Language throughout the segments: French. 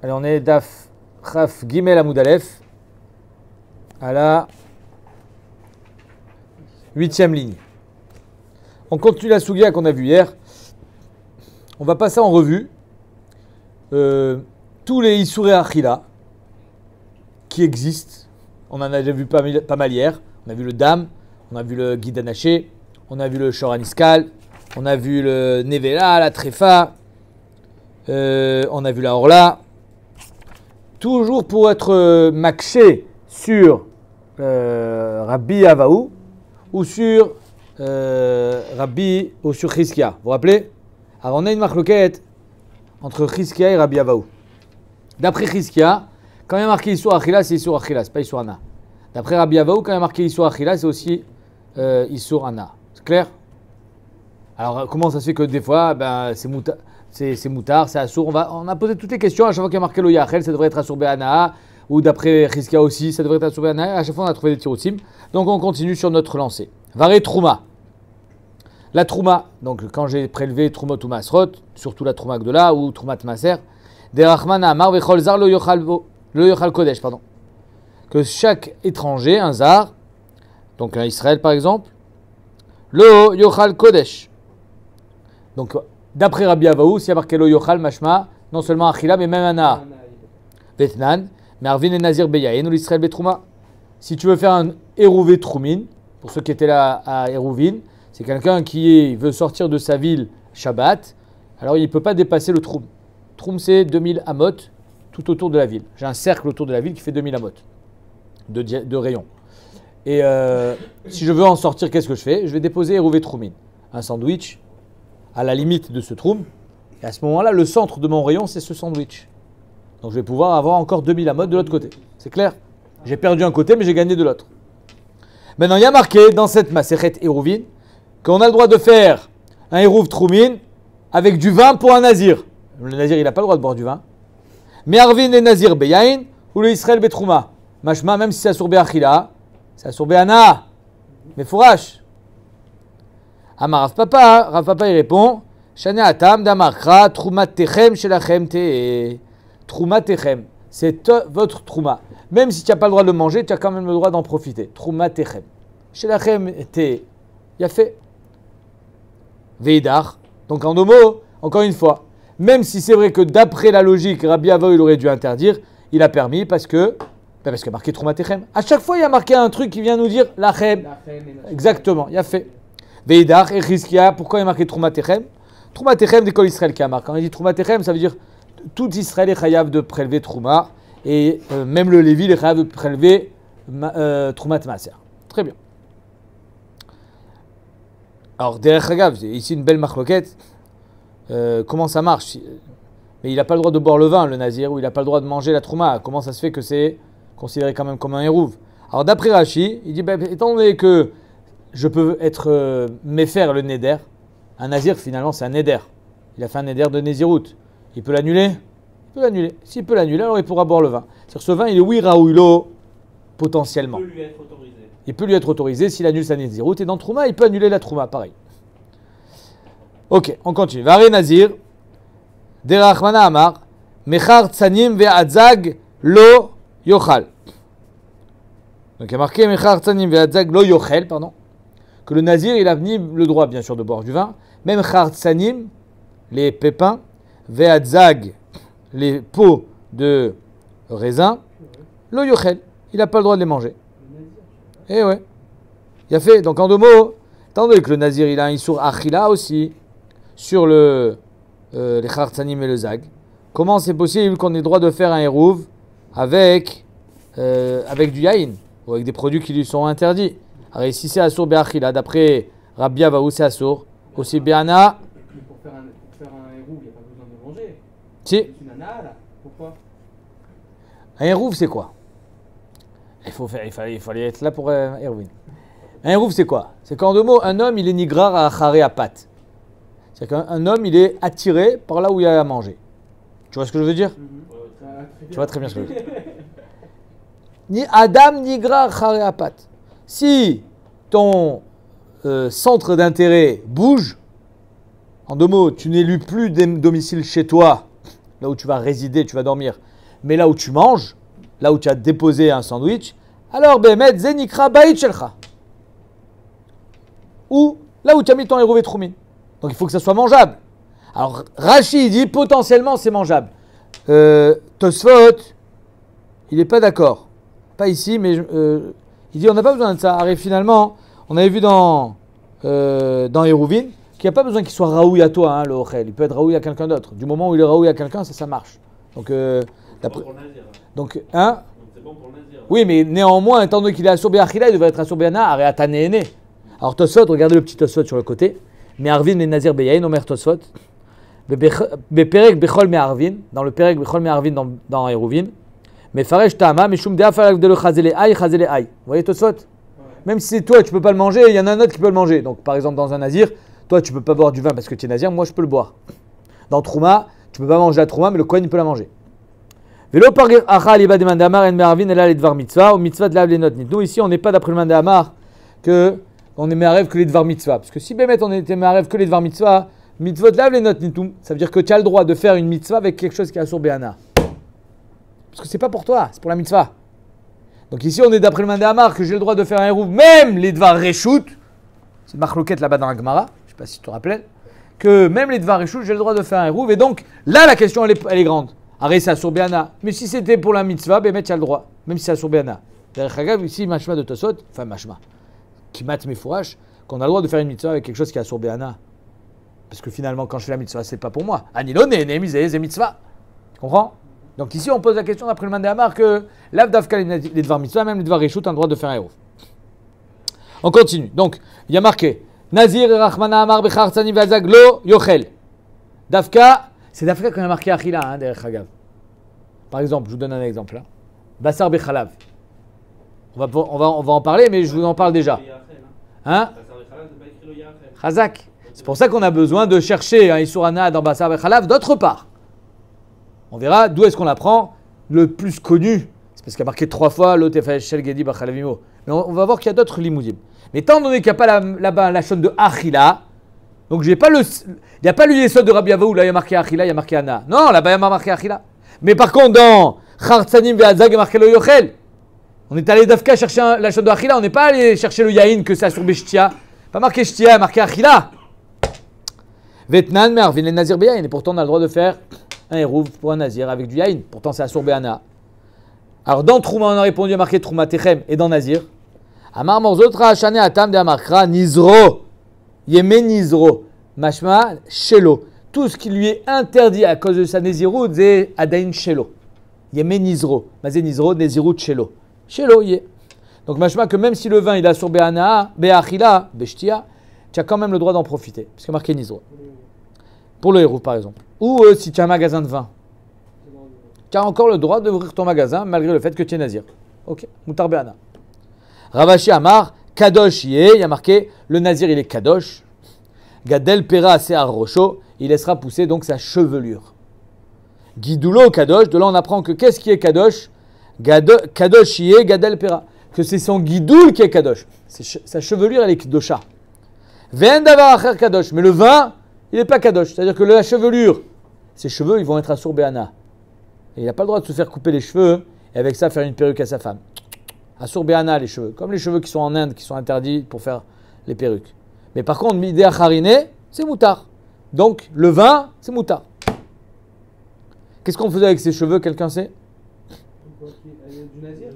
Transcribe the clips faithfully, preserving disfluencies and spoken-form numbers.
Allez, on est Daf Chaf Gimel Amoud Aleph à la huitième ligne. On continue la Sougia qu'on a vue hier. On va passer en revue euh, tous les Issouré Achila qui existent. On en a déjà vu pas, pas mal hier. On a vu le Dam, on a vu le Guidanaché, on a vu le Shoraniskal, on a vu le Nevela, la Tréfa, euh, on a vu la Orla. Toujours pour être euh, maxé sur euh, Rabbi Avaou ou sur euh, Rabbi ou sur Chizkia. Vous vous rappelez? Alors on a une marloquette entre Chizkia et Rabbi Avaou. D'après Chizkia, quand il y a marqué Issour Achila, c'est Issour Achila, c'est pas Issour Ana. D'après Rabbi Avaou, quand il y a marqué Issour Achila, c'est aussi euh, Issour Ana. C'est clair? Alors comment ça se fait que des fois, ben, c'est mouta, c'est, c'est moutard, c'est assour? on, va, on a posé toutes les questions. À chaque fois qu'il y a marqué lo Yachel, ça devrait être assour Be'ana. Ou d'après Chizkia aussi, ça devrait être assour Be'ana. À chaque fois, on a trouvé des tirotim. Donc on continue sur notre lancée. Varé Trouma. La Trouma, donc quand j'ai prélevé Troumot ou Masrot, surtout la Trouma Gdola ou Troumat Maser, des Rachman Amar Vechol Zar lo Yochal Kodesh, pardon. Que chaque étranger, un Zar, donc un Israël par exemple, lo Yochal Kodesh. Donc d'après Rabbi Avaou, s'il y a marqué lo Yochal Mashma, non seulement Achila, mais même Ana. Vetnan, mais Arvin et Nazir Beyaïn ou l'Israël Betrouma. Si tu veux faire un Hérouvé Troumin, pour ceux qui étaient là à Hérouvin, c'est quelqu'un qui veut sortir de sa ville Shabbat, alors il ne peut pas dépasser le Troum. Troum, c'est deux mille amot tout autour de la ville. J'ai un cercle autour de la ville qui fait deux mille amot de, de rayon. Et euh, si je veux en sortir, qu'est-ce que je fais? Je vais déposer Hérouvé Troumin, un sandwich à la limite de ce Troum. Et à ce moment-là, le centre de mon rayon, c'est ce sandwich. Donc je vais pouvoir avoir encore deux mille amot de l'autre côté. C'est clair? J'ai perdu un côté, mais j'ai gagné de l'autre. Maintenant, il y a marqué dans cette Maséchet Hérouvin qu'on a le droit de faire un Hérouv Troumin avec du vin pour un Nazir. Le Nazir, il n'a pas le droit de boire du vin. Mais Arvin et Nazir Beyaïn ou le Israël Betrouma. Mashma, même si c'est Assour Be'achila, c'est Assour Be'ana. Mais fourrache. Amar Rav Papa, Rav Papa il répond Shane Atam Damarkra Troumat Techem Shelachem Te. Troumat Techem, c'est votre Trouma. Même si tu n'as pas le droit de le manger, tu as quand même le droit d'en profiter. Troumat Techem. Shelachem Te. Il a fait. Veidar. Donc en deux mots, encore une fois, même si c'est vrai que d'après la logique, Rabbi Avaou il aurait dû interdire, il a permis parce que, ben parce qu'il y a marqué Troumat Techem. À chaque fois, il y a marqué un truc qui vient nous dire Lachem. Exactement, il a fait. Veidar et Chizkia, pourquoi il y a marqué Troumat Techem? Troumat Techem d'école Israël qui a marqué. Quand il dit Troumat Techem, ça veut dire tout Israël est chayav de prélever Trouma et euh, même le Lévi est chayav de prélever euh, Troumat Maser. Très bien. Alors, derrière Chagav, ici une belle marloquette. Euh, comment ça marche? Mais il n'a pas le droit de boire le vin, le Nazir, ou il n'a pas le droit de manger la Trouma. Comment ça se fait que c'est considéré quand même comme un Hérouv? Alors, d'après Rashi, il dit ben, étant donné que je peux être euh, méfaire le Neder, un Nazir finalement c'est un Neder. Il a fait un Neder de Nézirout. Il peut l'annuler? Il peut l'annuler. S'il peut l'annuler, alors il pourra boire le vin. C'est-à-dire ce vin, il est oui raouilo potentiellement. Il peut lui être autorisé. Il peut lui être autorisé s'il annule sa Nézirout. Et dans Trouma, il peut annuler la Trouma, pareil. Ok, on continue. Varé Nazir, Derachmana Amar, Mechar Tsanim ve'adzag lo yochal. Donc il y a marqué Mechar Tsanim ve'adzag lo yochel, pardon. Que le Nazir, il a ni le droit, bien sûr, de boire du vin. Même Char Tsanim, les pépins, ve'adzag, les peaux de raisin, lo yochel. Il n'a pas le droit de les manger. Eh ouais. Il a fait, donc en deux mots, étant donné que le Nazir, il a un Issour Achila aussi, sur le, euh, les Khartsanim et le Zag, comment c'est possible qu'on ait le droit de faire un Hérouv avec, euh, avec du Yaïn, ou avec des produits qui lui sont interdits? Alors ici c'est Assour Be'achila, d'après Rabbi Avaou c'est Assour, aussi Be'ana. Mais pour faire un, pour faire un Hérouv, il n'y a pas besoin de manger. Si. C'est une Ana là. Pourquoi? Un Hérouv c'est quoi? Il, faut faire, il, fallait, il fallait être là pour euh, Erwin. Un Hérouv, c'est quoi? C'est qu'en deux mots, un homme, il est nigrar à acharé à pat. C'est-à-dire qu'un homme, il est attiré par là où il y a à manger. Tu vois ce que je veux dire? Mm-hmm. euh, Tu vois très bien ce que je veux dire. Ni Adam nigrar acharé à pat. Si ton euh, centre d'intérêt bouge, en deux mots, tu n'élues plus de domicile chez toi, là où tu vas résider, tu vas dormir, Mais là où tu manges, là où tu as déposé un sandwich, alors Behemet Zenikra Bait Shelcha. Ou là où tu as mis ton Eruv et Troumin. Donc il faut que ça soit mangeable. Alors Rashi dit potentiellement c'est mangeable. Euh, Tosfot, il n'est pas d'accord. Pas ici, mais euh, il dit on n'a pas besoin de ça. Arrête, finalement, on avait vu dans, euh, dans Eruvin qu'il n'y a pas besoin qu'il soit raoui à toi, hein, le Ochel. Il peut être raoui à quelqu'un d'autre. Du moment où il est raoui à quelqu'un, ça, ça marche. Donc, euh, d'après... Bon pour le nazir. Donc, hein Donc c'est bon pour le nazir. Oui, mais néanmoins, étant donné qu'il est assorbé à Achila, il devrait être assorbé à Na, arrête à Tanéné. Alors Tosfot, regardez le petit Tosfot sur le côté. Mais Arvin et Nazir Beyain, Omer Tosfot. Beperek Bechol me Arvin, dans le Perek Bechol me Arvin dans, dans Eruvin. Mais Faresh Tama, Mishum Deafalak de le Chazele Aï, Chazele Aï. Vous voyez Tosfot? Ouais. Même si c'est toi, tu peux pas le manger, il y en a un autre qui peut le manger. Donc par exemple, dans un Nazir, toi, tu peux pas boire du vin parce que tu es Nazir, moi, je peux le boire. Dans Trouma, tu peux pas manger la Trouma, mais le Kohen, il peut la manger. Velo par Achal Iba de Mandamar en Mervin et là les Dvar Mitzvah, ou Mitzvah de la les notes. Nous, ici, on n'est pas d'après le Mandamar que on est Me'arev que les Dvar Mitzvah. Parce que si Bémet, on était Me'arev que les Dvar Mitzvah, Mitzvot de la les notes nitum, ça veut dire que tu as le droit de faire une Mitzvah avec quelque chose qui est Asur Béana. Parce que c'est pas pour toi, c'est pour la Mitzvah. Donc ici, on est d'après le Mandamar que j'ai le droit de faire un Eruv, même les Dvar Reshut. C'est Marloquette là-bas dans la Gemara, je sais pas si tu te rappelles, que même les Dvar Reshut, j'ai le droit de faire un Eruv. Et donc, là, la question, elle est, elle est grande. Arrête, c'est Asur Béana. Mais si c'était pour la Mitzvah, Bémet, tu as le droit, même si c'est Asur Béana. D'ailleurs, ici, Mashma de Tosot, enfin Mashma, qui mate mes fourrages, qu'on a le droit de faire une Mitzvah avec quelque chose qui est Asur Béana. Parce que finalement, quand je fais la Mitzvah, c'est pas pour moi. Anilo, ne, ne, misé, c'est Mitzvah. Tu comprends? Donc ici, on pose la question d'après le Mandamar que l'Avdavka, les Dvar Mitzvah, même les Dvar Reshut, ont le droit de faire un Eruv. On continue. Donc, il y a marqué Nazir et Rachmana Amar Bechar Tzani Vazag Lo Yochel. Davka, c'est Davka qu'on a marqué Achila, hein, derrière Chagav. Par exemple, je vous donne un exemple. Hein. Bassar Bechalav. On va, on, va, on va en parler, mais je vous en parle déjà. Hein? Chazak. C'est pour ça qu'on a besoin de chercher un Isurana dans Bassar Bechalav d'autre part. On verra d'où est-ce qu'on l'apprend. Le plus connu, c'est parce qu'il y a marqué trois fois l'autre Shel Gedi Bachalavimo. Mais on, on va voir qu'il y a d'autres limoudim. Mais étant donné qu'il n'y a pas là-bas la chaîne de Achila, donc j'ai pas le, il n'y a pas le Yesod de Rabbi Ava où là il y a marqué Achila, il y a marqué Anna. Non, là-bas il y a marqué Achila. Mais par contre, dans Chartzanim Ve'azag, il y a marqué le Yochel. On est allé d'Afka chercher un, la chaîne de Achila, on n'est pas allé chercher le Yahin que ça sur Beshtia. Pas marqué Shtia, il y a marqué Achila. Vetnan, Mervin, les Nazir Beyahin. Et pourtant, on a le droit de faire un Eruv pour un Nazir avec du Yahin. Pourtant, c'est Asur Be'ana. Alors, dans Trouma, on a répondu, il y a marqué Trouma Techem. Et dans Nazir, Amar Morzotra, Hachane Atam de Amarkra, Nizro. Yeme Nizro. Mashma, Shelo. Tout ce qui lui est interdit à cause de sa Nézirut, c'est Adain Shelo. Yeme Nizro. Mazé Nizro, Nézirut Shelo. Shelo, yé. Donc, Mashma, que même si le vin, il a sur Be'ana, Be'achila, Beshtia, tu as quand même le droit d'en profiter. Parce que marqué Nizro. Pour le Eruv, par exemple. Ou euh, si tu as un magasin de vin. Tu as encore le droit d'ouvrir ton magasin malgré le fait que tu es nazir. Ok, Moutar Be'ana. Ravashi Amar, Kadosh yé, il y a marqué, le nazir il est Kadosh. Gadel Pera Se'ar Rocho, il laissera pousser donc sa chevelure. Gidulo Kadosh, de là on apprend que qu'est-ce qui est Kadosh? Gado, Kadosh yé, Gadel Pera. Que c'est son Gidoul qui est Kadosh. C'est, sa chevelure elle est Kdosha. Ve'en davar acher Kadosh, mais le vin, il n'est pas Kadosh. C'est-à-dire que la chevelure, ses cheveux ils vont être Asur Be'ana. Et il n'a pas le droit de se faire couper les cheveux et avec ça faire une perruque à sa femme. Asur Be'ana les cheveux, comme les cheveux qui sont en Inde, qui sont interdits pour faire les perruques. Mais par contre, Midé Acharine, c'est moutar. Donc le vin, c'est moutar. Qu'est-ce qu'on faisait avec ses cheveux, quelqu'un sait? Du nazir.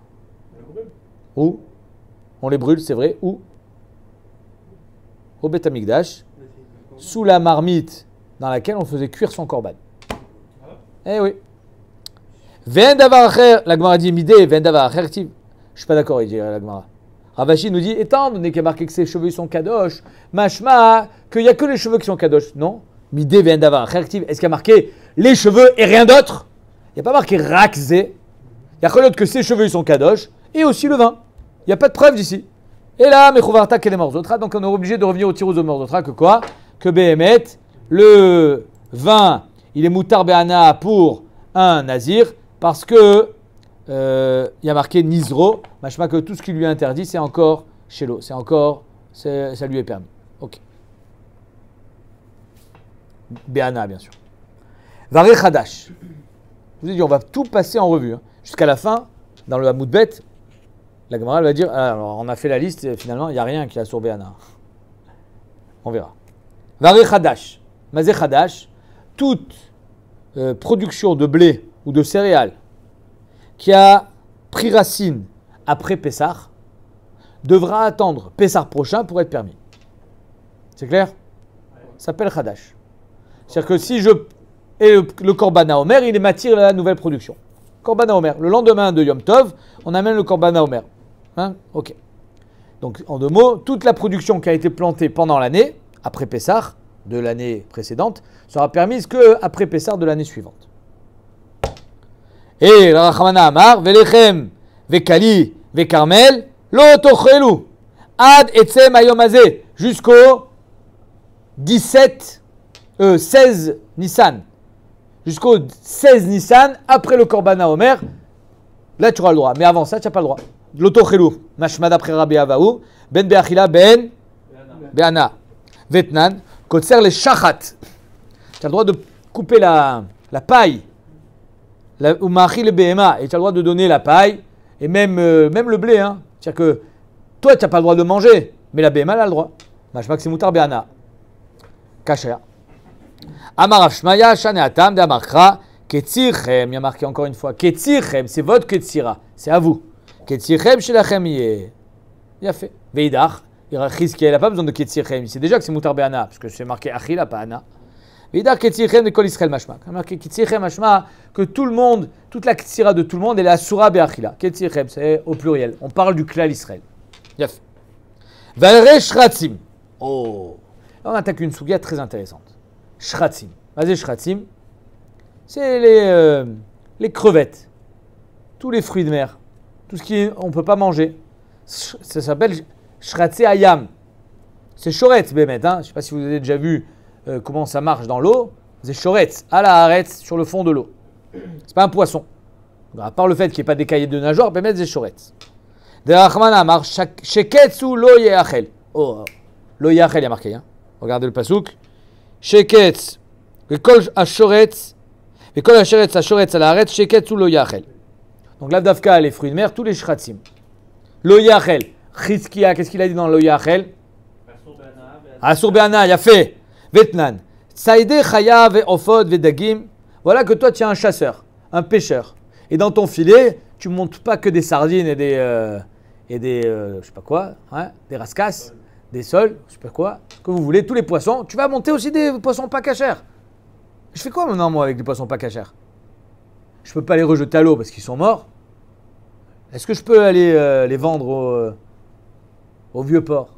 Où? On les brûle, c'est vrai. Où? Au Beth Amikdash, sous la marmite dans laquelle on faisait cuire son korban. Eh oui. Ve'en davar acher, la Gemara dit midé, ve'en davar acher tiv. Je suis pas d'accord, il dit la Gemara. Ravashi nous dit, étant donné qu'il y a marqué que ses cheveux sont kadosh, mashma, qu'il n'y a que les cheveux qui sont kadosh. Non. Midé, ve'en davar acher tiv. Est-ce qu'il y a marqué les cheveux et rien d'autre? Il n'y a pas marqué rakze. Il y a que l'autre que ses cheveux ils sont kadosh et aussi le vin. Il n'y a pas de preuve d'ici. Et là, mechouvarta kele morzotra. Donc on est obligé de revenir au tirous de morzotra que quoi? Que Behemet, le vin, il est moutar be'ana pour un nazir parce que euh, il y a marqué nizro, machma que tout ce qui lui est interdit, c'est encore shelo, c'est encore, c'est, ça lui est permis. Ok. Be'ana, bien sûr. Varech hadash. Je vous ai dit, on va tout passer en revue. Hein. Jusqu'à la fin, dans le Hamoud Bet, la Gemara va dire, ah, alors on a fait la liste, et finalement, il n'y a rien qui a sur Béana. On verra. Varé Khadash. Mazé Khadash, toute euh, production de blé ou de céréales qui a pris racine après Pessah devra attendre Pessah prochain pour être permis. C'est clair? Ça s'appelle Khadash. C'est-à-dire que si je... Et le, le Korban HaOmer, il m'attire la nouvelle production. Korban HaOmer. Le lendemain de Yom Tov, on amène le Korban HaOmer. Hein? Ok. Donc, en deux mots, toute la production qui a été plantée pendant l'année, après Pessah, de l'année précédente, sera permise qu'après Pessah de l'année suivante. Et le Rachamana Amar, Velechem, Vekali, Vekarmel, Lo tochelu, Ad etzem hayom hazeh, jusqu'au dix-sept, euh, seize Nissan. Jusqu'au seize Nissan, après le Korban HaOmer, là tu auras le droit. Mais avant ça, tu n'as pas le droit. Lo tochelu, mashma d'après Rabbi Avahu, ben be'achila, ben be'ana. Vetnan, kotser les shachat. Tu as le droit de couper la, la paille. Ou machi le behema. Et tu as le droit de donner la paille. Et même, euh, même le blé. Hein. C'est-à-dire que toi, tu n'as pas le droit de manger. Mais la behema, elle a le droit. Mashma que c'est mutar be'ana. Kasher. Amar Ashmaya, Shane Atam, de Amarkra, Ketzirchem. Il y a marqué encore une fois. Ketzirchem, c'est votre Ketzira. C'est à vous. Ketzirchem, Shelachem, il y a fait. Veidach. Il n'a pas besoin de Ketzirchem. Il sait déjà que c'est mutar be'ana. Parce que c'est marqué Achila, pas Ana. Veidach Ketzirchem de Kol Israël Mashma. Il y a marqué Ketzirchem Mashma que tout le monde, toute la Ketzira de tout le monde, elle est Asura be'achila. Ketzirchem, c'est au pluriel. On parle du klal Israël. Il y a fait. Valre Shratzim. Oh. Là, on attaque une sougia très intéressante. Shratzim. Vas-y, Shratzim. C'est les, euh, les crevettes. Tous les fruits de mer. Tout ce qu'on ne peut pas manger. Ça s'appelle Shratze Ayam. C'est Shoretz, Bémet. Hein. Je ne sais pas si vous avez déjà vu euh, comment ça marche dans l'eau. C'est Shoretz, à la Haaretz, sur le fond de l'eau. C'est pas un poisson. À part le fait qu'il n'y ait pas des cahiers de nageoires, Bémet, c'est Shoretz. Derachmana marche Sheketsu lo yeachel. Oh, lo yeachel, il y a marqué. Hein. Regardez le pasouk. Sheketz, Vekol Ashoretz, Vekol Ashoretz, Ashoretz à la Haaretz, Sheketsu lo yeachel. Donc l'Avdavka, les fruits de mer, tous les Shratzim. Lo yeachel. Chizkia, qu'est-ce qu'il a dit dans lo yeachel? Asur be'ana, il a fait. Vetnan. Tsaïde chaya ve'ofod ve'dagim. Voilà que toi, tu es un chasseur, un pêcheur. Et dans ton filet, tu ne montes pas que des sardines et des, euh, et des euh, je sais pas quoi, hein, des rascasses, des sols, je sais pas quoi, que vous voulez, tous les poissons. Tu vas monter aussi des poissons pas cachers. Je fais quoi maintenant, moi, avec des poissons pas cachers? Je peux pas les rejeter à l'eau parce qu'ils sont morts. Est-ce que je peux aller euh, les vendre au, euh, au vieux port?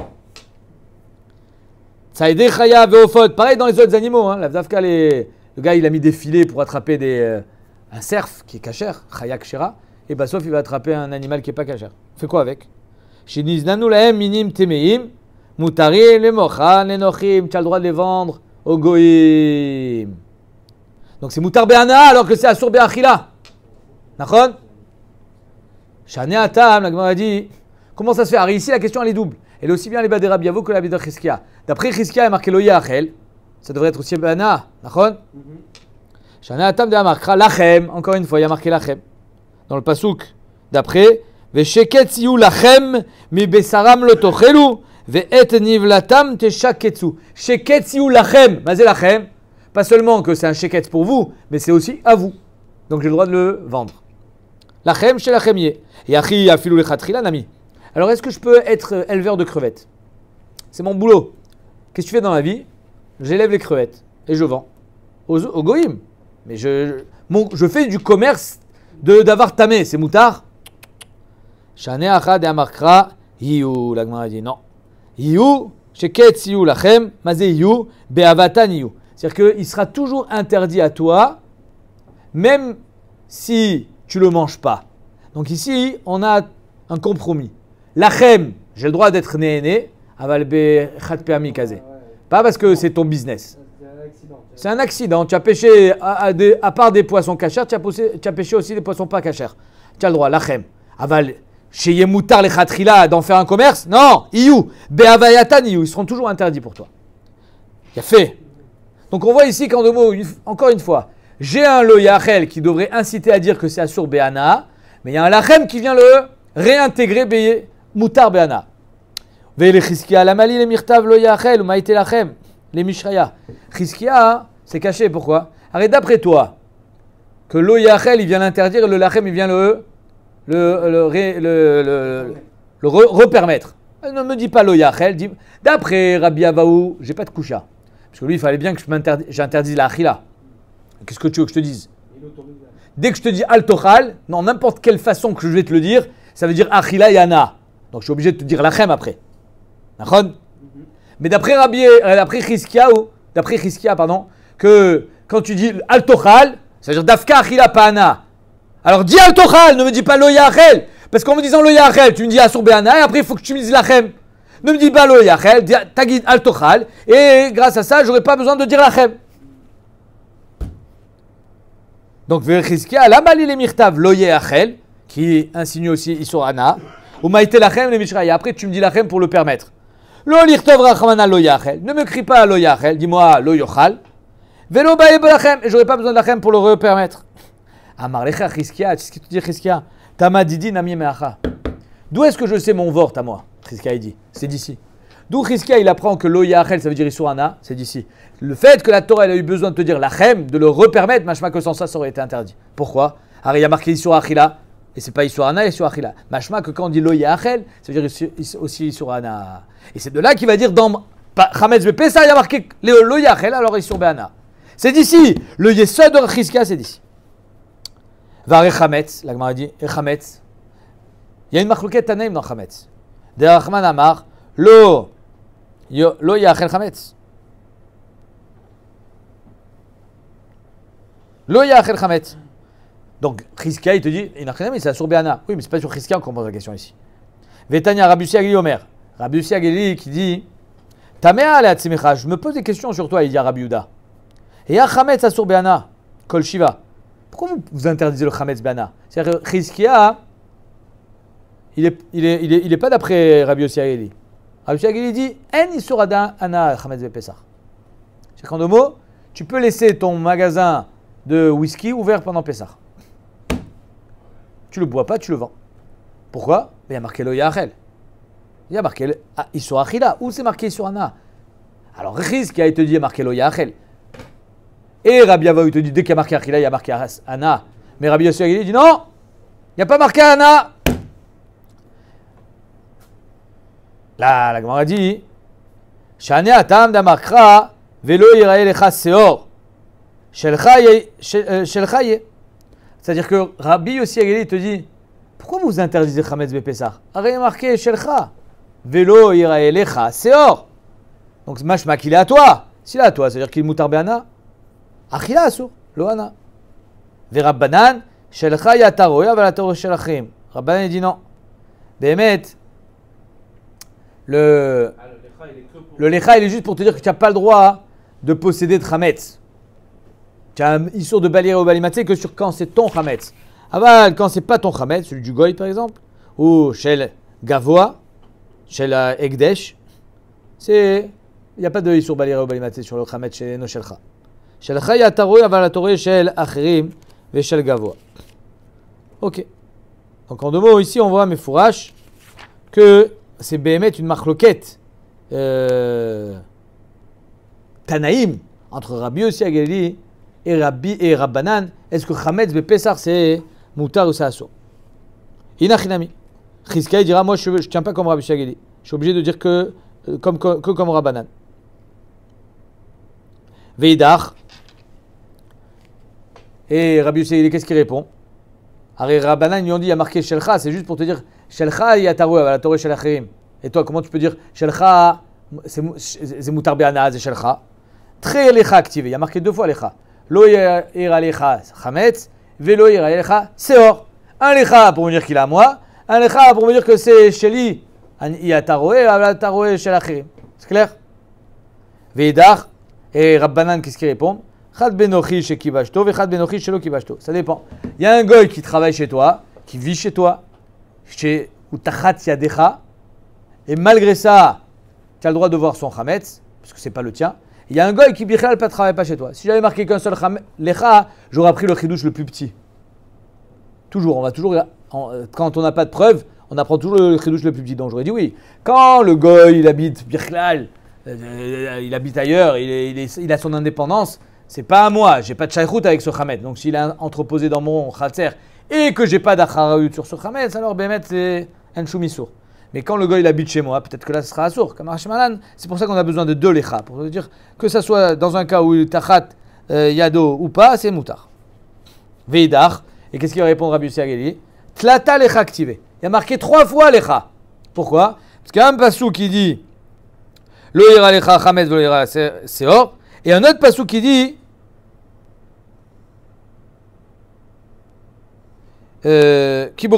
Tsaïde chaya ve'ofod. Pareil dans les autres animaux. Hein. La les... Le gars, il a mis des filets pour attraper des, euh, un cerf qui est cachère, chaya kshera, et bah sauf il va attraper un animal qui est pas cachère. On fait quoi avec? Sheniznanu lahem minim temeim, mutari le mochan le nochim. Tu as le droit de les vendre au goïm. Donc c'est mutar be'ana alors que c'est asur be'achila. Nachon? Shane atam, la Gemara a dit, comment ça se fait? Alors ici la question elle est double. Elle est aussi bien les bas de Rabbi Avo que la bas de Chizkia. D'après Chizkia, il y a marqué lo yachel. Ça devrait être aussi be'ana. Nachon? Shane atam de Amarkra lachem. Encore une fois, il y a marqué lachem. Dans le pasouk d'après, Vesheket siyu lachem mi besaram lo tochelu ve'et nivlatam teshaketsu. Sheket siyu lachem. Mazé lachem. Pas seulement que c'est un sheket pour vous, mais c'est aussi à vous. Donc j'ai le droit de le vendre. Lachem chez lachemie. Et achi afilou lechatchila nami. Alors est-ce que je peux être éleveur de crevettes? C'est mon boulot. Qu'est-ce que tu fais dans la vie? J'élève les crevettes et je vends aux, aux goïm. Mais je, mon, je fais du commerce de d'avoir tamé. C'est moutard. Shane achad et amarkra hiu. La Gemara dit non. Hiu sheket siyu lachem mazé hiu be'avatan hiu. C'est-à-dire qu'il sera toujours interdit à toi, même si tu ne le manges pas. Donc ici, on a un compromis. Lachem, j'ai le droit d'être né-né, aval bechat pe'ami kazé. Pas parce que c'est ton business. C'est un accident. Tu as pêché, à, à, des, à part des poissons cachers, tu as, poussé, tu as pêché aussi des poissons pas cachers. Tu as le droit, lachem. Aval, chez Yemoutar les khatrila, d'en faire un commerce? Non, iyu, be'avayatan iyu, ils seront toujours interdits pour toi. Il y a fait. Donc on voit ici qu'en deux mots, une, encore une fois, j'ai un lo yachel qui devrait inciter à dire que c'est Assur Béana, mais il y a un lachem qui vient le réintégrer Be- Moutar Béana. Veille Chizkia, la mali les mirtav lo yachel ou maïté lachem, les mishraya. Chizkia, c'est caché, pourquoi? Arrête d'après toi, que lo yachel il vient l'interdire et le lachem il vient le, le, le, le, le, le, le re, repermettre. Ne me dis pas lo yachel, dis, d'après Rabbi Avaou, j'ai pas de coucha. Parce que lui, il fallait bien que j'interdise la achila. Qu'est-ce que tu veux que je te dise? Dès que je te dis al tochal, non, n'importe quelle façon que je vais te le dire, ça veut dire achila yana. Donc je suis obligé de te dire lachem après. D'accord? Mm-hmm. Mais d'après Rabbi, euh, d'après Chizkia, d'après Chizkia, pardon, que quand tu dis al tochal, ça veut dire dafka achila pana. Alors dis al tochal, ne me dis pas lo yachel. Parce qu'en me disant lo yachel, tu me dis asur be'ana, et après il faut que tu me dises lachem. Ne me dis pas lo yachel, tagid al tochal, et grâce à ça, j'aurais pas besoin de dire lachem. Donc, Chizkia, la mali les mirtav lo yachel, qui insinue aussi isur ana, ou maïté lachem les mishraya. Après, tu me dis lachem pour le permettre. Lo lirtov rachamana lo yachel. Ne me crie pas lo yachel, dis-moi lo yochal. Velo bae lachem, et j'aurais pas besoin de lachem pour le permettre. Amar lecha Chizkia, tu sais ce que tu dis Chizkia? Tama didi nami meacha. D'où est-ce que je sais mon vort à moi? Chizkia il dit, c'est d'ici. D'où Chizkia il apprend que lo yachel ça veut dire isur ana, c'est d'ici. Le fait que la Torah elle a eu besoin de te dire lachem, de le repermettre, machma que sans ça ça aurait été interdit. Pourquoi? Alors il y a marqué isur achila, et c'est pas isur ana et isur achila. Machma que quand on dit lo yachel, ça veut dire aussi isur ana. Et c'est de là qu'il va dire dans Chametz Bepesa il y a marqué lo yachel alors isur be'ana. C'est d'ici. Le yesod de Chizkia c'est d'ici. Vare Chametz, la Gemara dit, et Chametz. Il y a une machlouket tanaim dans Chametz. De Rachman Amar, lo, yo, lo yachel Chametz. Lo yachel Chametz. Donc, Chizkia, il te dit, mais c'est sur Béana. Oui, mais c'est pas sur Chizkia qu'on pose la question ici. Vetania Rabbi Yossi Agili Omer. Rabbi Yossi Agili qui dit, Tamea ale atzimicha, je me pose des questions sur toi, il dit à Rabbi Yuda. Et ya Chametz sur Béana, Kol Shiva. Pourquoi vous, vous interdisez le Chametz Béana? C'est-à-dire que Chizkia, il n'est il est, il est, il est pas d'après Rabbi Yossi Agili. Rabbi Yossi Agili dit, En isurada ana Chametz Bepesach. C'est qu'en deux mots, tu peux laisser ton magasin de whisky ouvert pendant Pessah. Tu le bois pas, tu le vends. Pourquoi? Il y a marqué lo yachel. Il y a marqué ah, isur achila. Où c'est marqué isur ana? Alors Chizkia il te dit il y a marqué lo yachel. Et Rabbi Avaou te dit dès qu'il y a marqué achila, il y a marqué ana. Mais Rabbi Yossi il dit non, il n'y a pas marqué ana. Là, la Gemara dit Shane atam damakra velo yirae lecha seor. C'est-à-dire que Rabbi Yossi Agili te dit pourquoi vous interdisez Chametz Bepesach? Arrête marqué Shelcha. Velo irae lecha seor. Donc mashma qu'il est à toi. S'il est à toi, c'est-à-dire qu'il est moutar be'ana. Achila asur, lo ana. Verabbanan Shelcha yataroya velataro shelachim. Rabbanan dit non. Behemet. Le le lecha il est juste pour te dire que tu n'as pas le droit de posséder de Chametz. Tu as un issur de balier au balimaté que sur quand c'est ton chametz. Aval, quand c'est pas ton chametz, celui du goy par exemple, ou chez le gavoa, chez la egdesh, c'est il n'y a pas de issur balier au balimaté sur le chametz chez no shelcha. Chez le chaya taroui aval atoré chez l'achirim et chez le gavoa. Ok. Donc en deux mots ici on voit mes fourraches que c'est béhémet une marloquette euh, tanaïm entre Rabbi Yossi Agili et Rabbi et Rabbanan, est-ce que Chametz Bepesach c'est moutar ou c'est assour? Inachinami. Chizkia il dira moi je ne tiens pas comme Rabbi Yossi. Je suis obligé de dire que euh, comme, que, que comme Rabbanan. Veidach. Et Rabbi Yossi qu'est-ce qu'il répond? Arrêt Rabbanan ils lui ont dit il y a marqué Shelcha, c'est juste pour te dire Shelcha yataru la Torah shel achirim. Et toi comment tu peux dire Shelcha c'est moutar be'ana c'est Shelcha? Très lecha activé, il y a marqué deux fois lecha. Lo ira lecha chametz, velo ira lecha seor. Un lecha pour me dire qu'il est à moi, un lecha pour me dire que c'est sheli. Il y a taroé, la taroé shel achirim. C'est clair? Veidach et Rabbanan qu'est-ce qu'il répond? Chad benochi chez kibashto, ve chad benochi chez lo kibashto. Ça dépend. Il y a un goy qui travaille chez toi, qui vit chez toi, chez utachat yadecha, et malgré ça, tu as le droit de voir son chametz, parce que c'est pas le tien. Il y a un goy qui bichlal ne travaille pas chez toi. Si j'avais marqué qu'un seul lecha, j'aurais pris le chidouche le plus petit. Toujours, on va toujours, quand on n'a pas de preuve, on apprend toujours le chidouche le plus petit. Donc j'aurais dit oui. Quand le goy, il habite bichlal, euh, il habite ailleurs, il, est, il, est, il a son indépendance, c'est pas à moi. J'ai pas de shaykhut avec ce chametz. Donc s'il a entreposé dans mon chalter et que j'ai pas d'acharaout sur ce chametz, alors bémet c'est un choumissour. Mais quand le gars il habite chez moi, peut-être que là ce sera assour. Comme Arshmalan, c'est pour ça qu'on a besoin de deux lecha. Pour dire que ça soit dans un cas où il tachat euh, yado ou pas, c'est moutar. Veidar. Et qu'est-ce qu'il va répondre à Rabbi Yossi Ageli? Tlata lecha activé. Il y a marqué trois fois lecha. Pourquoi? Parce qu'il y a un passou qui dit lo ira lecha chametz lo ira seor. Et un autre passou qui dit il y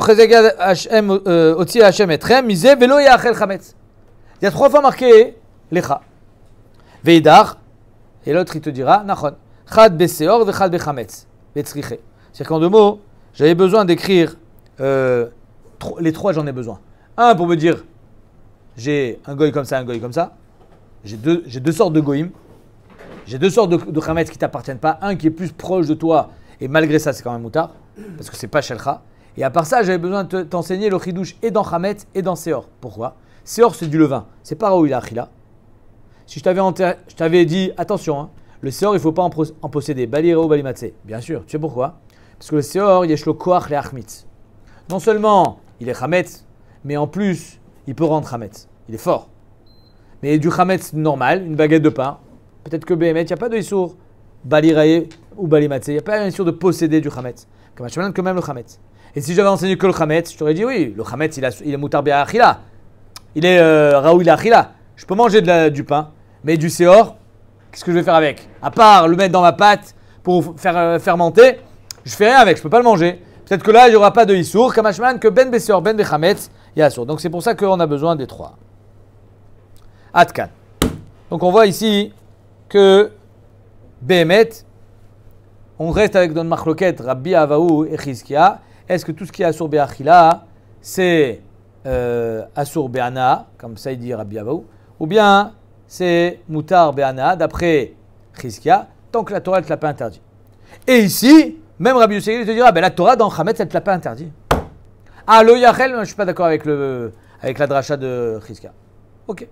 a trois fois marqué lecha. Veidar. Et l'autre il te dira nachon. Chad beseor vechad bechametz. Betzriche. C'est-à-dire qu'en deux mots, j'avais besoin d'écrire euh, tro- les trois, j'en ai besoin. Un pour me dire j'ai un goy comme ça, un goy comme ça. J'ai deux, j'ai deux sortes de goyim. J'ai deux sortes de, de chametz qui ne t'appartiennent pas. Un qui est plus proche de toi et malgré ça c'est quand même moutard. Parce que c'est pas shelcha. Et à part ça, j'avais besoin de te, t'enseigner le chidouche et dans chametz et dans seor. Pourquoi? Seor c'est du levain. C'est pas raoui la achila. Si je t'avais, enterré, je t'avais dit attention, hein, le seor il ne faut pas en, pro- en posséder. Balire ou balimatse. Bien sûr. Tu sais pourquoi? Parce que le seor, yesh lo koach le achmitz. Non seulement il est chametz, mais en plus il peut rendre chametz. Il est fort. Mais du chametz normal, une baguette de pain, peut-être que béhémet, il n'y a pas de issour balirae ou balimatse. Il n'y a pas un issour de posséder du chametz. Comme je que même le chametz. Et si j'avais enseigné que le chametz, je t'aurais dit oui, le chametz il, a, il est moutar bien achila. Il est euh, raoui achila. Je peux manger de la, du pain, mais du seor, qu'est-ce que je vais faire avec? À part le mettre dans ma pâte pour faire euh, fermenter, je fais rien avec, je peux pas le manger. Peut-être que là, il n'y aura pas de issour, kamashman, que ben beseor, ben bechametz, il y a assour. Donc c'est pour ça qu'on a besoin des trois. Atkan. Donc on voit ici que Behemet, on reste avec notre machloket Rabbi Avaou et Chizkia. Est-ce que tout ce qui est assour be'achila, c'est euh, assour be'ana, comme ça il dit Rabbi Avaou, ou bien c'est moutar be'ana, d'après Chizkia, tant que la Torah ne te l'a pas interdit. Et ici, même Rabbi Yossi te dira, ben la Torah dans Chametz, elle ne te l'a pas interdit. Ah, le Yachel, je ne suis pas d'accord avec, le, avec la dracha de Chizkia. Ok.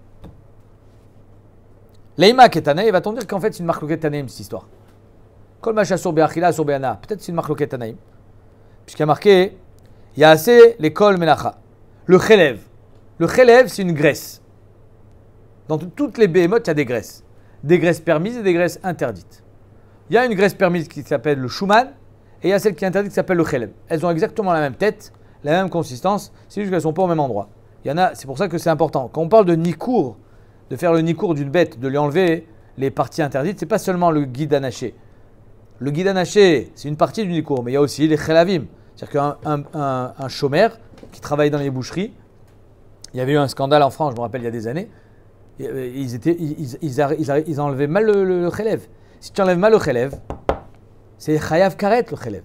Leima Ketanaï, va-t-on dire qu'en fait c'est une marque Ketanaïm cette histoire? Kol Macha sur Be'achila, sur Be'ana. Peut-être c'est une marque Ketanaïm. Puisqu'il y a marqué, il y a assez l'école Melacha. Le Chelev. Le Chelev, c'est une graisse. Dans t- toutes les béhémotes, il y a des graisses. Des graisses permises et des graisses interdites. Il y a une graisse permise qui s'appelle le Shuman, et il y a celle qui est interdite qui s'appelle le Chelev. Elles ont exactement la même tête, la même consistance, c'est juste qu'elles ne sont pas au même endroit. Il y en a, c'est pour ça que c'est important. Quand on parle de Nikour, de faire le Nikour d'une bête, de lui enlever les parties interdites, c'est pas seulement le guide anaché. Le guide anaché, c'est une partie du Nikour, mais il y a aussi les Chelavim. C'est-à-dire qu'un un, un, un chômeur qui travaille dans les boucheries, il y avait eu un scandale en France, je me rappelle, il y a des années, ils, étaient, ils, ils, ils, ils, ils enlevaient mal le, le, le Chelev. Si tu enlèves mal le Chelev, c'est Chayav Karet le Chelev.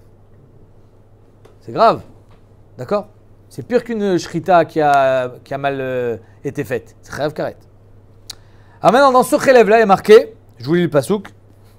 C'est grave. D'accord? C'est pire qu'une shrita qui a, qui a mal euh, été faite. C'est Chayav Karet. Alors maintenant, dans ce Chelev là, il est marqué, je vous lis le pasouk,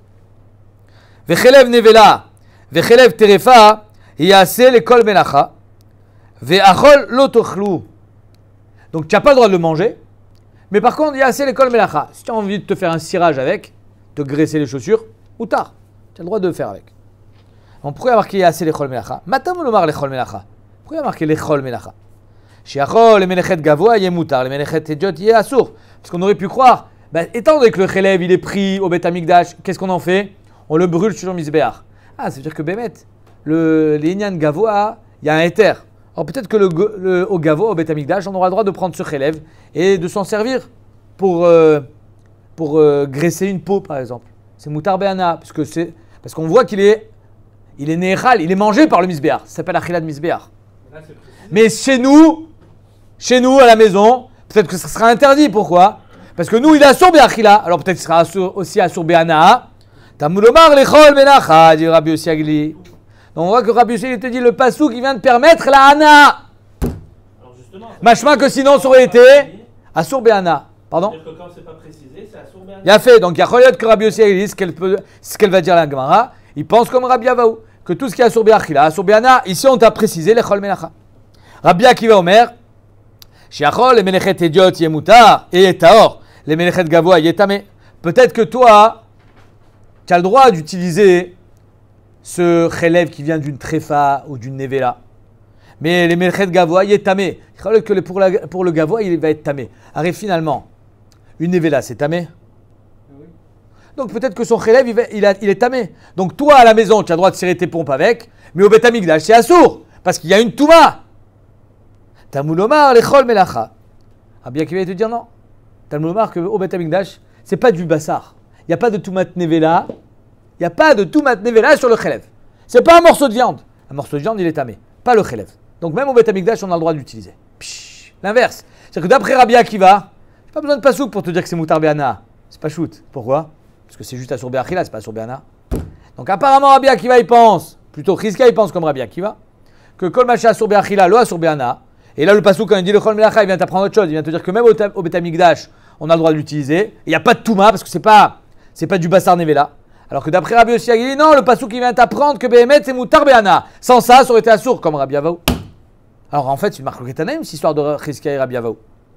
Vechelev nevela, vechelev terefa, yase lekol melacha, ve'achol lo tochlu. Donc tu n'as pas le droit de le manger, mais par contre, yase lekol melacha. Si tu as envie de te faire un cirage avec, te graisser les chaussures, ou tard, tu as le droit de le faire avec. Donc pourquoi il y a marqué yase lekol melacha? Matam lomar lekol melacha. Pourquoi il y a marqué lekol melacha? Shiachol, les melechet gavoa, yé moutar, les melechet edjot, yé assour. Parce qu'on aurait pu croire, bah, étant donné que le chelev il est pris au Beth Amikdash, qu'est-ce qu'on en fait? On le brûle sur le misbéach. Ah, ça veut dire que Bémet, le Inyan Gavoa, il y a un éther. Alors peut-être que le, le, au Gavoa, au Beth Amikdash, on aura le droit de prendre ce chelev et de s'en servir pour, euh, pour euh, graisser une peau, par exemple. C'est Moutar Be'ana, parce, que c'est, parce qu'on voit qu'il est, il est néhal, il est mangé par le misbéach. Ça s'appelle Achila de misbéach. Mais chez nous, chez nous, à la maison, peut-être que ça sera interdit. Pourquoi? Parce que nous, il est assour Be'achila. Alors peut-être qu'il sera assour, aussi assour Be'ana. Tamulomar lechol menacha, dit Rabbi Yossi Agli. Donc on voit que Rabbi Yossi il te dit le pasou qui vient de permettre la hana. Machma que sinon ça aurait été assour be'ana. Pardon? C'est-à-dire que quand c'est pas précisé, c'est Assour Béana. Il a fait. Donc, il y a Choyot que Rabbi Yossi dit ce qu'elle peut, ce qu'elle va dire la Gemara. Il pense comme Rabbi Avaou, que tout ce qui est Assour Béachila, Assour Béana, ici on t'a précisé les Chol Melacha. Rabbi Akiva Omer, Shiachol, les Melechet Ediot, Yemutar, et Taor, les Melechet Gavoa, Yetame. Peut-être que toi, tu as le droit d'utiliser ce relève qui vient d'une tréfa ou d'une nevela. Mais les Melechet Gavoa, Yetame. Que pour, la, pour le Gavoa, il va être tamé. Arrive finalement, une nevela, c'est tamé. Donc peut-être que son relève, il, va, il, a, il est tamé. Donc toi, à la maison, tu as le droit de serrer tes pompes avec, mais au Beth Amikdash, c'est assourd, parce qu'il y a une touma. Talmud Omar, l'echol melacha. Rabbi Akiva va te dire non. Talmud Omar, qu'au Beth Amikdash, c'est pas du bassar. Il n'y a pas de toumat nevela. Il n'y a pas de toumat nevela sur le relève. C'est pas un morceau de viande. Un morceau de viande, il est tamé, pas le relève. Donc même au Beth Amikdash, on a le droit d'utiliser. L'inverse. C'est-à-dire que d'après Rabbi Akiva, j'ai pas besoin de pasouk pour te dire que c'est moutar béana. C'est pas shoot. Pourquoi? Parce que c'est juste Assour Béachila, c'est pas Assour Béana. Donc apparemment Rabbi Akiva il pense, plutôt Chizkia il pense comme Rabbi Akiva, que Kol Macha Assour Béachila, lo Assour Béana. Et là le pasouk quand il dit le Chol Melacha, il vient t'apprendre autre chose. Il vient te dire que même au, au Beth Amikdash, on a le droit de l'utiliser. Il n'y a pas de Touma parce que c'est pas, c'est pas du Bassar Nevela. Alors que d'après Rabbi Yossi Agili, non, le pasouk il vient t'apprendre que Behemet c'est moutar Béana. Sans ça, ça aurait été Assour comme Rabbi Avaou. Alors en fait, c'est une marque Ketanaim, cette histoire de Chizkia et Rabbi Avaou.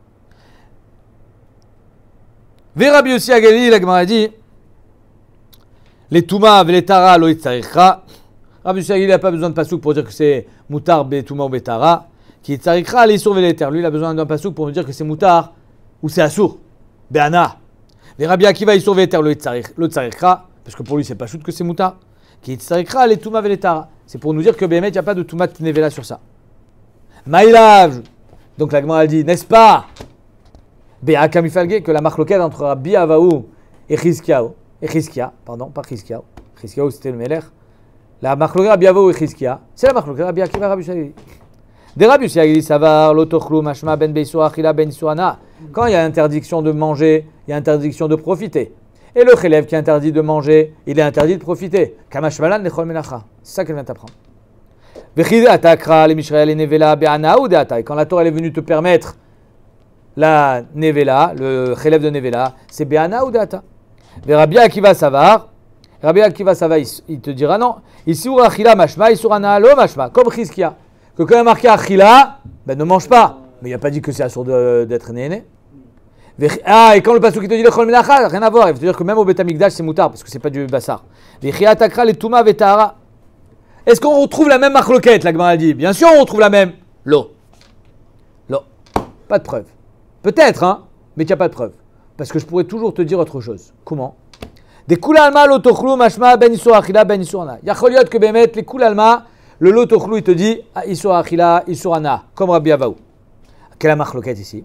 Ve Rabbi Yossi Agili, la Gemara dit les Touma et les Tara lo itzarichra. Rabbi Yossi Agili n'a pas besoin de pasouk pour dire que c'est moutar be Touma ou betara. Qui itzarichra les sourd les terres. Lui, il a besoin d'un pasouk pour me dire que c'est moutar ou c'est assour. Be'ana. Les Rabbi Akiva ils sourd les terres lo itzarichra. Parce que pour lui, c'est pas shoot que c'est moutar. Qui itzarichra les Touma et les Tara. C'est pour nous dire que Béhémet, il n'y a pas de Touma nevela sur ça. Maïlav. Donc la Gemara dit, n'est-ce pas Bé'aka mifalge que la marloquette entre Rabbi Avaou et Chizkiyahu. Et Chizkia, pardon, pas Chizkiyahu. Chizkiyahu c'était le Melech. La marloquette Rabbi Avaou et Chizkia, c'est la marloquette Rabbi Akiva Rabbi Yossi Agili. Des Rabbi Yossi Agili savar l'otochlou mashma ben beisur achila ben isurana. Quand il y a interdiction de manger, il y a interdiction de profiter. Et le chélève qui est interdit de manger, il est interdit de profiter. Kamashmalan lechol melacha. C'est ça qu'elle vient t'apprendre. Vechide atakra les mishrael et nevela be'ana ou de'ata. Et quand la Torah est venue te permettre la nevela, le chélève de nevela, c'est be'ana ou de'ata. Rabbi Akiva savar, Rabbi Akiva savar, il te dira non. Isur achila mashma, isur ana lo mashma, comme Chizkia. Que quand il y a marqué achila, ben ne mange pas. Mais il n'a pas dit que c'est assourd d'être né. Ah, et quand le pasuk qui te dit le chol melacha, rien à voir. Il veut te dire que même au Beth Amikdash c'est moutar parce que c'est pas du bassar. Vechia takra les touma vetahara. Est-ce qu'on retrouve la même marloquette, la Gemara dit? Bien sûr, on retrouve la même. L'eau. L'eau. Pas de preuve. Peut-être, hein, mais il n'y a pas de preuve. Parce que je pourrais toujours te dire autre chose. Comment? Des kula alma l'otochlou mashma ben isur achila ben isurana. Yacholiot que bemet les kula alma, le l'otochlou il te dit isur achila isurana, comme Rabbi Avaou. Quelle est la marloquette ici?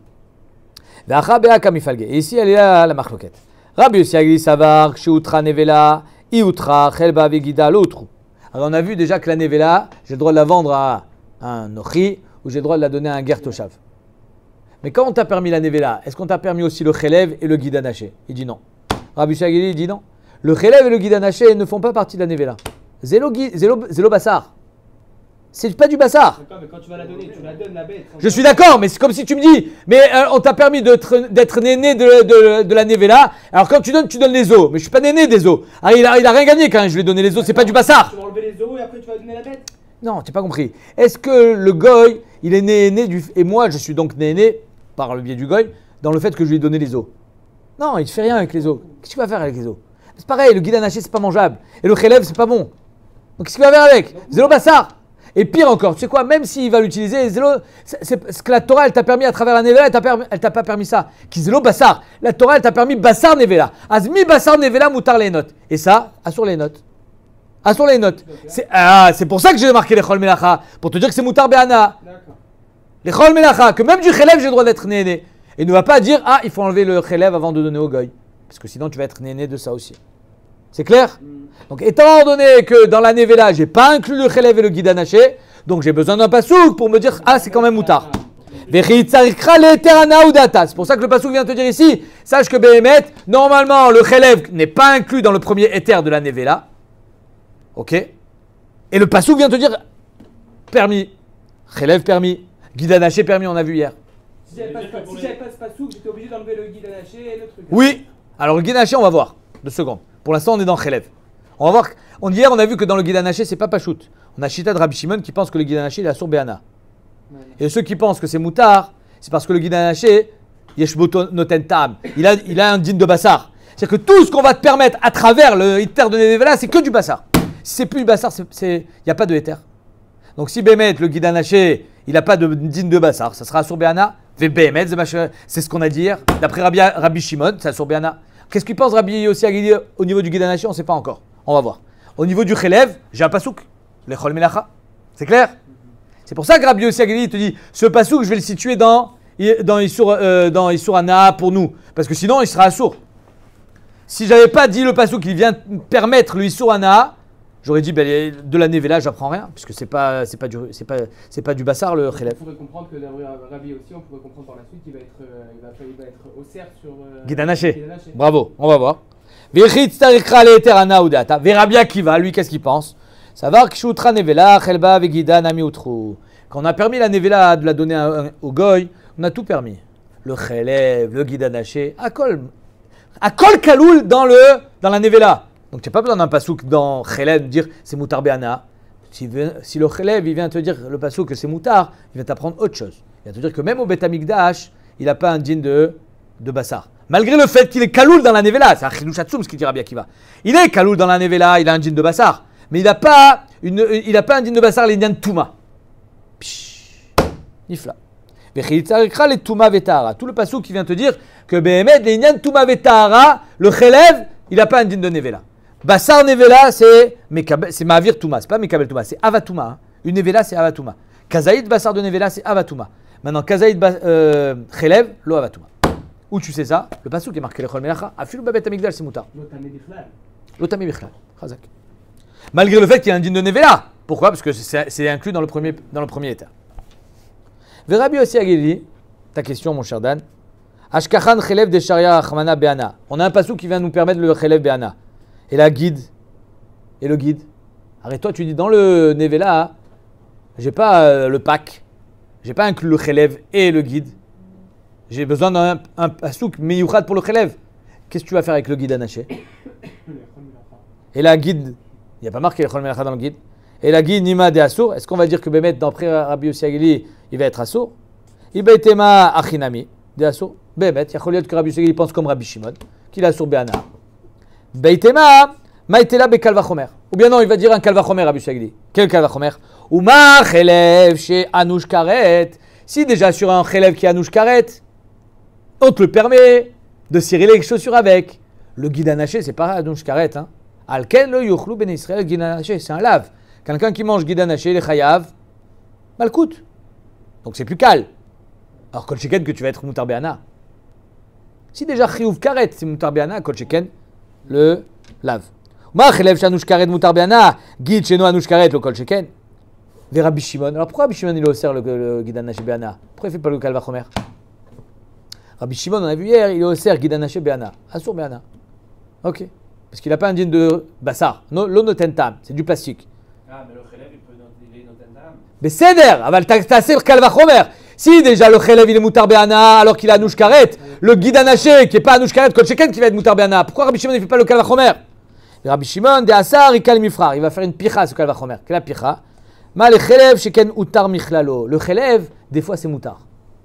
Et ici elle est là la marloquette. Rabbi Yossi Agili savar kshiutra nevela iutra chelba vegida l'autre. Alors on a vu déjà que la nevela, j'ai le droit de la vendre à un nochi ou j'ai le droit de la donner à un ger toshav. Mais quand on t'a permis la nevela, est-ce qu'on t'a permis aussi le chelev et le guida naché? Il dit non. Rabbi Yossi Agili dit non. Le chelev et le guida naché ne font pas partie de la nevela. Zélo, zélo, zélo bassar. C'est pas du bassar. D'accord, mais quand tu vas la donner, tu la donnes la bête. Je suis d'accord, mais c'est comme si tu me dis, mais euh, on t'a permis d'être néné de, de, de la nevela. Alors quand tu donnes, tu donnes les os. Mais je suis pas néné des os. Ah, il a, il a rien gagné quand même, je lui ai donné les os, c'est pas du bassar. Tu vas enlever les os et après tu vas donner la bête. Non, tu n'as pas compris. Est-ce que le goy, il est né, né du... Et moi, je suis donc né, né, par le biais du goy, dans le fait que je lui ai donné les os. Non, il ne fait rien avec les os. Qu'est-ce que tu vas faire avec les os? C'est pareil, le guida naché, c'est pas mangeable. Et le chélève, c'est pas bon. Donc qu'est-ce qu'il va faire avec? Zélo bassar. Et pire encore, tu sais quoi, même s'il va l'utiliser, zélo, c'est, c'est ce que la Torah, elle t'a permis à travers la nevela, elle t'a, permis, elle t'a pas permis ça. Qui zélo bassar. La Torah, elle t'a permis bassar nevela. Azmi bassar nevela moutar les notes. Et ça, assure les notes. Assure les notes. C'est, ah, c'est pour ça que j'ai marqué les chol melacha. Pour te dire que c'est moutar be'ana. Les chol melacha, que même du chélève, j'ai le droit d'être néné. Et ne va pas dire, ah, il faut enlever le chélève avant de donner au goy. Parce que sinon, tu vas être néné de ça aussi. C'est clair? Donc, étant donné que dans la nevela, je n'ai pas inclus le chélève et le guida naché, donc j'ai besoin d'un pasouk pour me dire, ah, c'est quand même moutar. C'est pour ça que le pasouk vient te dire ici, sache que Behemet, normalement, le chélève n'est pas inclus dans le premier éther de la nevela. Ok? Et le pasouk vient te dire, permis. Chélève permis. Guida naché permis, on a vu hier. Si j'avais pas, ce- si j'avais pas ce pasouk, j'étais obligé d'enlever le guide anaché et le truc. Oui. Alors le guide anaché, on va voir. Deux secondes. Pour l'instant, on est dans Khelev. On va voir. On, hier, on a vu que dans le guide anaché, c'est pas Pachout. On a Chita de Rabbi Shimon qui pense que le guide anaché, il est Assour Béana. Ouais. Et ceux qui pensent que c'est Moutar, c'est parce que le guide anaché, Yeshboto Noten Tam, il a, il a un din de Bassar. C'est-à-dire que tout ce qu'on va te permettre à travers le Hitter de Nevela, c'est que du Bassar. Si c'est plus du Bassar, il n'y a pas de Hitter. Donc si Bémet, le guide anaché, il n'a pas de din de Bassar, ça sera Assour Béana. Bémet, c'est ce qu'on a dit hier. D'après Rabbi, Rabbi Shimon, c'est Assour Béana. Qu'est-ce qu'il pense Rabbi Yossi Agili au niveau du guide anaché? On ne sait pas encore. On va voir. Au niveau du Khelev, j'ai un pasouk. L'Echol Melacha. C'est clair? C'est pour ça que Rabbi Yossi Agili te dit ce pasouk, je vais le situer dans, dans Issour euh, dans Issour Ana pour nous. Parce que sinon, il sera assour. Si je n'avais pas dit le pasouk qui vient permettre le Issour Ana, j'aurais dit ben, de la Nevela, j'apprends rien. Puisque ce n'est pas, c'est pas, du, c'est pas, c'est pas du Bassar le Khelev. On pourrait comprendre que Rabbi aussi, on pourrait comprendre par la suite qu'il va être, euh, il va, il va être au cerf sur. Euh, Guide anaché. guide anaché. Bravo, on va voir. Verabia qui va, lui, qu'est-ce qu'il pense? Savoir que Shutra Nevela, Chelba, Vegida, Nami Utru. Quand on a permis la Nevela de la donner à- au Goy, on a tout permis. Le Chelev, le guide anaché, à Kol. À Kol Kaloul dans, le, dans la Nevela. Donc tu n'as pas besoin d'un pasouk dans Chelev de dire c'est Moutar Béana. Si, si le Chelev il vient te dire le pasouk que c'est Moutar, il va t'apprendre autre chose. Il va te dire que même au Bet Amikdash, il n'a pas un din de, de Bassar. Malgré le fait qu'il est Kaloul dans la Nevela, c'est un Chidush Hatsoum ce qu'il dit Rabbi Akiva. Il est Kaloul dans la Nevela, il a un din de Bassar. Mais il n'a pas, une, il a pas un din de Bassar, les din de Touma. Pshhh, Nifla. Les Touma Vetara. Tout le pasouk qui vient te dire que Behemet, les Nyan Touma Vetara, le Chelev, il n'a pas un din de Nevela. Bassar Nevela, c'est c'est Ma'avir Touma, c'est pas Mekabel Touma, c'est Avatouma. Hein. Une Nevela, c'est Avatouma. Kazaïd Bassar de Nevela, c'est Avatouma. Maintenant, Kazaïd euh, Chelev, lo Avatouma. Où tu sais ça? Le pasouk qui est marqué l'Echol Melacha. Afilu Babet Amigdal, c'est Moutar. L'Otami Bichlal. L'Otami Bichlal. Chazak. Malgré le fait qu'il y a un din de Nevela. Pourquoi? Parce que c'est c'est inclus dans le premier, dans le premier état. Verabi aussi Agili, ta question, mon cher Dan. Ashkachan Chelev de Sharia Achmana Beana. On a un pasouk qui vient nous permettre le Chelev Beana. Et la guide. Et le guide. Arrête-toi, tu dis dans le Nevela, j'ai pas euh, le pack. J'ai pas inclus le Chelev et le guide. J'ai besoin d'un un pasouk meyouchad pour le Chelev. Qu'est-ce que tu vas faire avec le guide anaché? Et la guide, il n'y a pas marqué l'Echol Melacha dans le guide. Et la guide Nima de Assour, est-ce qu'on va dire que Bémet, d'après Rabbi Yossi Agili, il va être Assour? Ibaitema Achinami de Assour. Bémet, il y a que Rabbi Yossi Agili pense comme Rabbi Shimon, qu'il a Assour Béana. Beitema Maïtela be Kalvachomer. Ou bien non, il va dire un Kalvachomer, Rabbi Yossi Agili. Quel Kalvachomer? Ou ma Chelev chez Anouch Karet. Si déjà sur un Chelev qui est Anouch Karet, on te le permet de cirer les chaussures avec. Le guide anaché, c'est pas Anouch Karet. Hein. Alken le Yochlu ben Israël, guide anaché, c'est un lave. Quelqu'un qui mange guide anaché, les chayav, malkout. Donc c'est plus calme. Alors kol sheken que tu vas être Moutar Béana. Si déjà chiyuv karet, c'est Moutar Béana, kol sheken, le lave. Ma chelev shanouch karet Moutar Béana, guide chez nous anouch karet, le kol sheken. Vers Rabbi Shimon. Alors pourquoi Rabbi Shimon il est au le, le guide anaché Béana? Pourquoi il fait pas le kalvachomer? Rabbi Shimon, on a vu hier, il est au cerf guide anaché Béana. Assour Béana. Ok. Parce qu'il n'a pas un din de Bassar. No, L'onotentam, c'est du plastique. Ah, mais le Chelev, il peut il est dans un dame. Mais céder, aval t'as le kalvachomer. Si déjà le Chelev il est Moutar Béana alors qu'il a Anouch Karet, le guide anaché qui n'est pas Anouch Karet, Kol Sheken qui va être Moutar Béana. Pourquoi Rabbi Shimon ne fait pas le kalvachomer? Rabbi Shimon, de Asar, il calme Mifrar. Il va faire une picha ce kalvachomer. Quelle est la picha? Ma le Chelev sheken utar michlalo. Le Chelev, des fois c'est Moutar.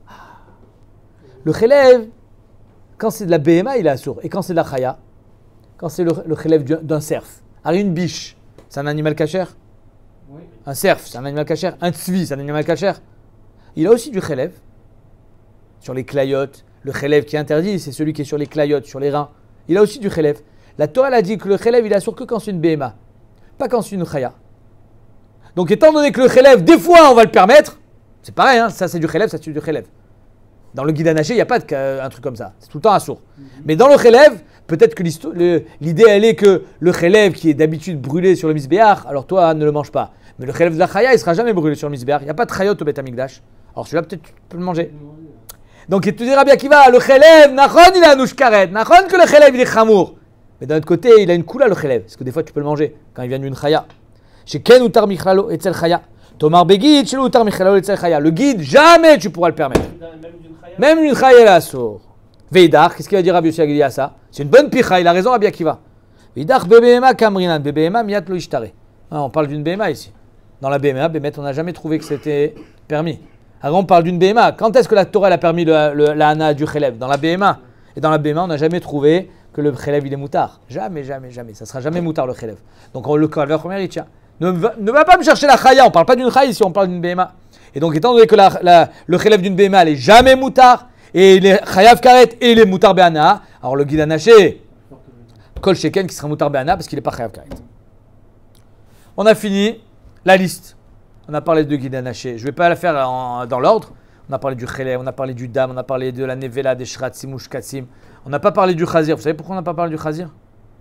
Le Chelev, quand c'est de la B M A, il est assour. Et quand c'est de la Chaya, quand c'est le, le Chelev d'un cerf. Alors une biche, c'est un animal cachère? Oui. Un cerf, c'est un animal cachère. Un tzvi, c'est un animal cachère. Il a aussi du Chelev sur les clayotes. Le Chelev qui est interdit, c'est celui qui est sur les clayotes, sur les reins. Il a aussi du Chelev. La Torah elle a dit que le Chelev, il est assour que quand c'est une B M A, pas quand c'est une Chaya. Donc étant donné que le Chelev, des fois on va le permettre, c'est pareil, hein, ça c'est du Chelev, ça c'est du Chelev. Dans le guide anaché, il n'y a pas de, euh, un truc comme ça. C'est tout le temps assour. Mm-hmm. Mais dans le Chelev, peut-être que l'idée elle est que le Chelev qui est d'habitude brûlé sur le misbéach, alors toi ne le mange pas. Mais le Chelev de la Chaya, il ne sera jamais brûlé sur le misbéach. Il n'y a pas de Chayot au Bet Amikdash. Alors celui-là, peut-être tu peux le manger. Donc tu diras bien qu'il va, le Chelev, Nachon il a Anouch Karet, Nachon que le Chelev il est Chamour. Mais d'un autre côté, il a une coula le Chelev, parce que des fois tu peux le manger quand il vient d'une Chaya. Chez Ken Utar Michlalo et Tzel Chaya. Tomar Begid, chez l'outar Michela le Chaya. Le guide, jamais tu pourras le permettre. Même d'une chaya. Même une Chaya, elle est assour. Veidar, qu'est-ce qu'il va dire Rabbi Yossi Agili à ça? C'est une bonne picha, il a raison, Rabbi Akiva. Veidar, Bebehema Kamrinan, Bebehema Miat Lo Ishtare. On parle d'une Behema ici. Dans la Behema, Bémet, on n'a jamais trouvé que c'était permis. Alors on parle d'une Behema. Quand est-ce que la Torah elle a permis le, le, la Hana du Chelev? Dans la Behema. Et dans la Behema, on n'a jamais trouvé que le Chelev il est moutard. Jamais, jamais, jamais. Ça ne sera jamais moutard le Chelev. Donc on le calvaire premier, il tient. Ne va, ne va pas me chercher la Chaya. On ne parle pas d'une Chaya ici, on parle d'une Behema. Et donc étant donné que la, la, le Chelev d'une Behema, elle n'est jamais moutard, et il est Chayav Karet et il est moutard Behana, alors le guide anaché, Kol Sheken qui sera moutard Behana parce qu'il n'est pas Chayav Karet. On a fini la liste. On a parlé de guide anaché. Je ne vais pas la faire en, dans l'ordre. On a parlé du Chelev, on a parlé du Dam, on a parlé de la Nevela, des Shratzim ou Shkatzim. On n'a pas parlé du Chazir. Vous savez pourquoi on n'a pas parlé du Chazir?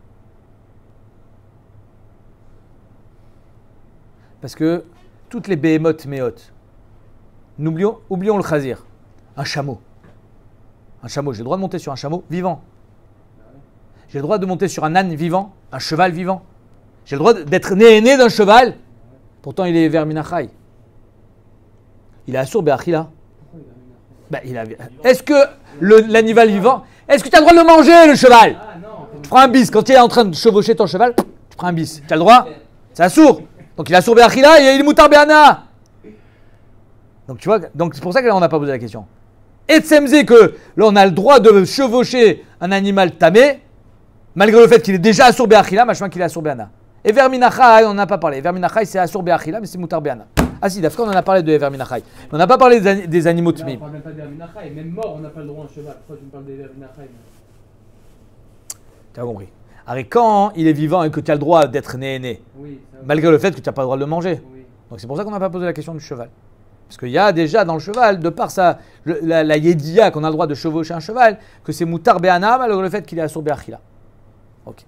Parce que toutes les Behemoth Meot, n'oublions, oublions le Chazir. Un chameau. Un chameau. J'ai le droit de monter sur un chameau vivant. J'ai le droit de monter sur un âne vivant, un cheval vivant. J'ai le droit d'être né né d'un cheval. Pourtant, il est vers Minachai. Il est assour Be'achila. Ben, il a... Est-ce que le, l'animal vivant, est-ce que tu as le droit de le manger, le cheval? Ah non. Tu prends un bis. Quand il est en train de chevaucher ton cheval, tu prends un bis. Tu as le droit? C'est assour. Donc il est assour Be'achila et il est moutar Be'ana. Donc tu vois, donc c'est pour ça que là, on n'a pas posé la question. Et Tsemze que là, on a le droit de chevaucher un animal tamé, malgré le fait qu'il est déjà assour Be'achila, machin qu'il est assour Be'ana. Et Verminachai, on n'en a pas parlé. Verminachai, c'est assour Be'achila, mais c'est moutar Be'ana. Ah si, d'accord, on en a parlé de Verminachai. On n'a pas parlé des, des animaux Là, tmim. on parle même pas des Verminachai. Même mort, on n'a pas le droit à un cheval. Pourquoi tu me parles des Verminachai? Tu as compris. Alors quand il est vivant et que tu as le droit d'être né né, Oui, ça, malgré le fait que tu n'as pas le droit de le manger. oui. Donc c'est pour ça qu'on n'a pas posé la question du cheval. Parce qu'il y a déjà dans le cheval, de par sa, le- la, la yédia qu'on a le droit de chevaucher un cheval, que c'est moutar Be'ana, malgré le fait qu'il est assour Be'achila. Ok.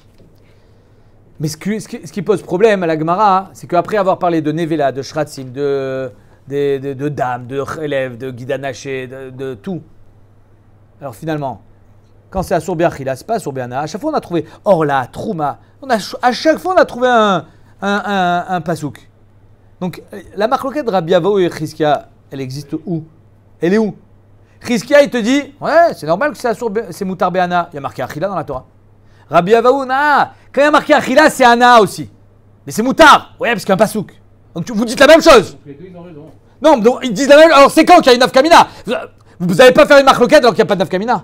Mais ce qui, ce, qui, ce qui pose problème à la Gemara, c'est qu'après avoir parlé de Nevela, de Shratzim, de, de, de, de Dam, de Chelev, de Guidanaché, de, de tout, alors finalement, quand c'est assour Be'achila, c'est pas assour Be'ana. À chaque fois, on a trouvé Orla, Trouma. On a, à chaque fois, on a trouvé un, un, un, un pasouk. Donc, la marloquette de Rabbi Avahu et Chizkia, elle existe où? Elle est où? Chizkia, il te dit, ouais, c'est normal que c'est assour, c'est moutar Be'ana. Il y a marqué Achila dans la Torah. Rabbi Avahu, nah, quand il y a marqué Achila, c'est Ana aussi. Mais c'est moutar. Ouais, parce qu'il y a un pasouk. Donc, tu, vous dites la même chose. Donc les deux, ils ont raison. Non, donc, ils disent la même. Alors, c'est quand qu'il y a une nafkamina? Vous n'allez pas faire une marloquette alors qu'il n'y a pas de nafkamina.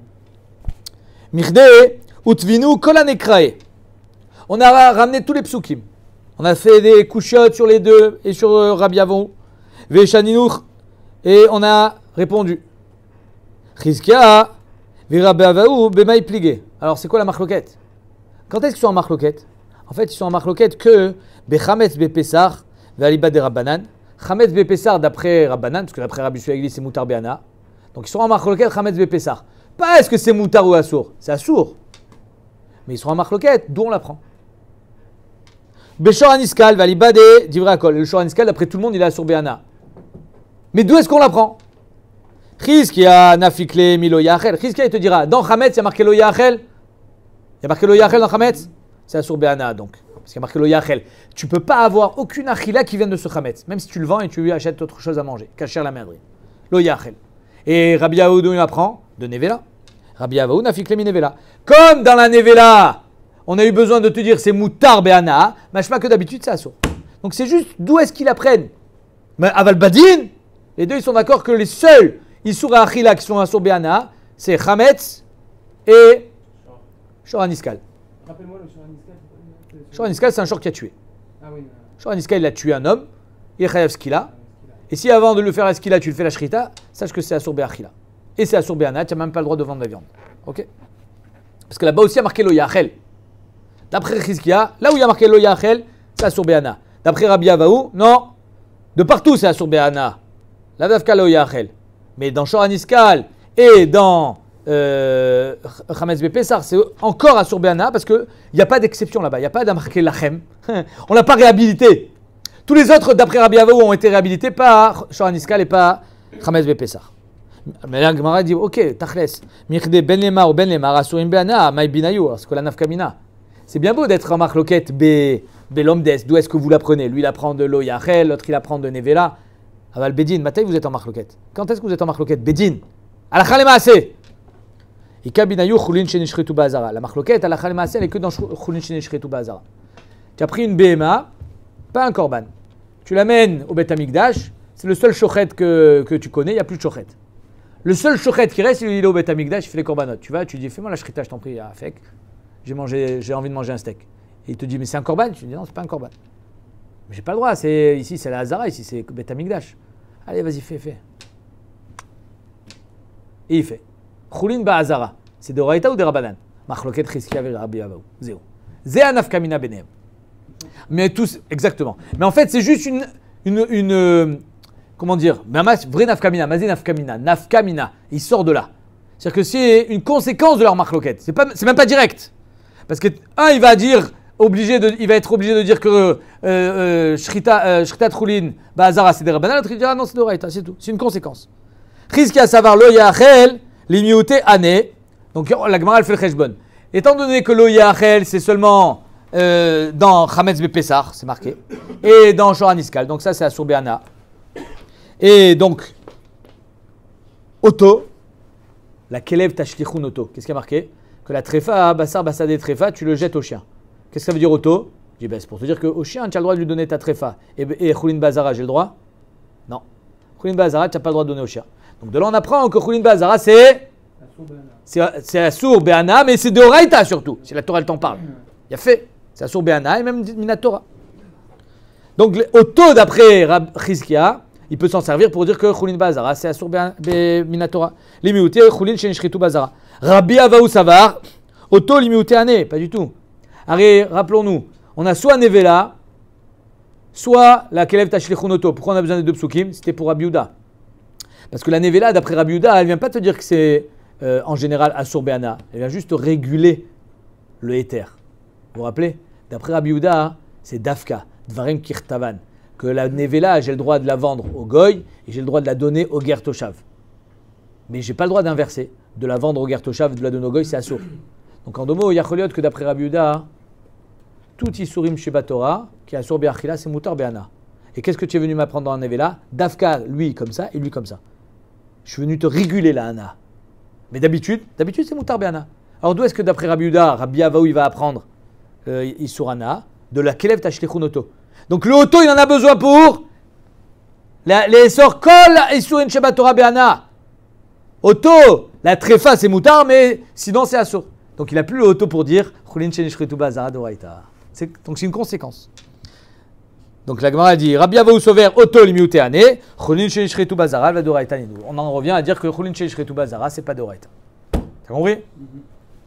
Mirde, utvinu, kolanekrae. On a ramené tous les psukim. On a fait des couchottes sur les deux et sur euh, Rabbi Avahu. Veshaninur. Et on a répondu. Chizkia, Rabbi Avahu, bemaï pligé. Alors, c'est quoi la marloquette? Quand est-ce qu'ils sont en marloquette? En fait, ils sont en marloquette que Bechametz Bepessar, Ve'aliba de Rabbanan. Chametz Bepessar d'après Rabbanan, parce que d'après Rabbi Suagli, c'est Moutar Be'ana. Donc, ils sont en marloquette Chametz Bepessar. Pas est-ce que c'est Moutar ou Assour? C'est Assour. Mais ils sont en marloquette, d'où on l'apprend? Beshor Aniskal, Ve'aliba de Divrakol. Le Shor Aniskal, d'après tout le monde, il est Assour Be'ana. Mais d'où est-ce qu'on l'apprend? Chizkia, Nafikle, Milo Yachel. Chizkia, il te dira, dans Chametz, il y a marqué Lo Yachel. Il y a marqué Lo Yachel dans Chametz? C'est Assour Be'ana, donc. Parce qu'il y a marqué Lo Yachel. Tu ne peux pas avoir aucune achila qui vienne de ce Chametz, même si tu le vends et tu lui achètes autre chose à manger. Kacher la merdrie. Lo Yachel. Et Rabbi Avahu, d'où il apprend? De Nevela. Rabbi Avahu, Nafikle, Mi Nevela. Comme dans la Nevela, on a eu besoin de te dire c'est Moutar Be'ana, machma que d'habitude c'est Assour. Donc c'est juste d'où est-ce qu'ils apprennent? Mais Aval Badin, les deux ils sont d'accord que les seuls Issour Achila qui sont Assour Be'ana, c'est Chametz et Shor Aniskal. Rappelle-moi le Shor Aniskal. Shor Aniskal, c'est un shor qui a tué. Ah oui. Shor Aniskal, il a tué un homme, il est chayav skila. Et si avant de le faire à skila, tu le fais la shrita, sache que c'est Assour Be'achila. Et c'est Assour Be'ana, tu n'as même pas le droit de vendre la viande. Ok? Parce que là-bas aussi, il y a marqué Lo Yachel. D'après Chizkia, là où il y a marqué Lo Yachel, c'est Assour Be'ana. D'après Rabbi Avahu, non. De partout, c'est Assour Be'ana. La Davka Lo Yachel. Mais dans Shor Aniskal et dans euh, Chametz Bepessar, c'est encore Assour Be'ana parce qu'il n'y a pas d'exception là-bas. Il n'y a pas d'marqué Lachem. On ne l'a pas réhabilité. Tous les autres, d'après Rabbi Avahu, ont été réhabilités par Shor Aniskal et pas Chametz Bepessar. Mais là, Gemara dit, ok, Tachles, Mirde Ben Lemar ou Ben Lemar, Assurim Be'ana, Maï Binayu, parce que la Nafkamina. C'est bien beau d'être en marloquette B Belomdes, d'où est-ce que vous l'apprenez? Lui, il apprend de Lo Yachel, l'autre, il apprend de Nevela. Aval Bedin, Matay, vous êtes en marloquette. Quand est-ce que vous êtes en marloquette? Bedin. Alakha le Maaseh. Ika binayu chulin shenishretu ba'azara. La marloquette, alakha le Maaseh, elle est que dans chulin shenishretu ba'azara. Tu as pris une B M A, pas un korban. Tu l'amènes au Beth Amikdash, c'est le seul shochet que, que tu connais, il n'y a plus de shochet. Le seul shochet qui reste, il est au Beth Amikdash, il fait les korbanot. Tu vas, tu dis, fais-moi la shrita, je t'en prie, à Fek. J'ai mangé, j'ai envie de manger un steak. Et il te dit, mais c'est un korban? Tu dis, non, c'est pas un korban. Mais j'ai pas le droit, c'est, ici c'est la Hazara, ici c'est Beth Amikdash. Allez, vas-y, fais, fais. Et il fait. Chulin ba'azara. C'est de Raïta ou de Rabanan? Machloket Chizkia ve Rabbi Avaou. Zéro. Zé anafkamina benehem. Mais tous, exactement. Mais en fait, c'est juste une, une, une euh, comment dire, vrai nafkamina, mazé nafkamina, nafkamina. Il sort de là. C'est-à-dire que c'est une conséquence de leur machloket. C'est pas, c'est même pas direct. Parce que un, il va dire, obligé de, il va être obligé de dire que euh, euh, shrita, euh, shrita trulin, ba'azara c'est des rabbanan. L'autre il dira non, c'est de Raïta, c'est tout. C'est une conséquence. Chizkia savar lo yachel limiouté année. Donc la Gemara elle fait le cheshbon. Étant donné que lo yachel c'est seulement Euh, dans Chametz Bepessar, c'est marqué, et dans Shoran Iskal, donc ça c'est Asur Be'ana. Et donc, Oto, la Kelev Tashlichun Oto, qu'est-ce qui a marqué? Que la tréfa, Bassar Bassadé tréfa, tu le jettes au chien. Qu'est-ce que ça veut dire Oto? Je dis, ben, c'est pour te dire qu'au chien, tu as le droit de lui donner ta tréfa. Et, et Chulin Bazara, j'ai le droit? Non. Chulin Bazara, tu n'as pas le droit de donner au chien. Donc de là, on apprend que Chulin Bazara, c'est c'est Asur Be'ana, mais c'est de Raïta surtout, si la Torah elle t'en parle. Il y a fait. C'est Asur Be'ana et même Minatora. Donc, au taux d'après Chizkia, il peut s'en servir pour dire que Chulin Bazara, c'est Asur Minatora. Limiouté, Chulin Shenishritu Bazara. Rabbi Avaou Savar, au taux limiouté année, pas du tout. Allez, rappelons-nous, on a soit Nevela, soit la Kelev Tashlichun Oto. Pourquoi on a besoin des deux psukim? C'était pour Rabbi Yehuda. Parce que la Nevela, d'après Rabbi Yehuda, elle ne vient pas te dire que c'est euh, en général Asur Be'ana. Elle vient juste réguler le éther. Vous vous rappelez? D'après Rabbi Yehuda, c'est Dafka, Dvarim Kirtavan, que la Nevela, j'ai le droit de la vendre au Goy et j'ai le droit de la donner au Ger Toshav. Mais je n'ai pas le droit d'inverser, de la vendre au Ger Toshav et de la donner au Goy, c'est Asur. Donc en deux mots, Yacholiot, que d'après Rabbi Yehuda, tout Isurim Sheba Torah, qui est Asur Be'achila, c'est Moutar Be'ana. Et qu'est-ce que tu es venu m'apprendre dans la Nevela? Dafka, lui comme ça et lui comme ça. Je suis venu te réguler la Hana. Mais d'habitude, d'habitude c'est Moutar Be'ana. Alors d'où est-ce que d'après Rabbi Yehuda, Rabbi Avaou, il va apprendre Euh, Isurana, de la Kelev Tashlichun Oto. Donc le Oto, il en a besoin pour la, les sorts Kol Isurin Sheba Torah Be'ana. Oto, la tréfa c'est moutar, mais sinon c'est Asur. Donc il n'a plus le Oto pour dire Chulin Shenishritu Bazara Doraita. Donc c'est une conséquence. Donc la Gemara dit Rabbi Avaou Sover Oto limiouté année, Chulin Shenishritu Bazara va Doraita Nidou. On en revient à dire que Chulin Shenishritu Bazara c'est pas Doraita. T'as compris? Mm-hmm.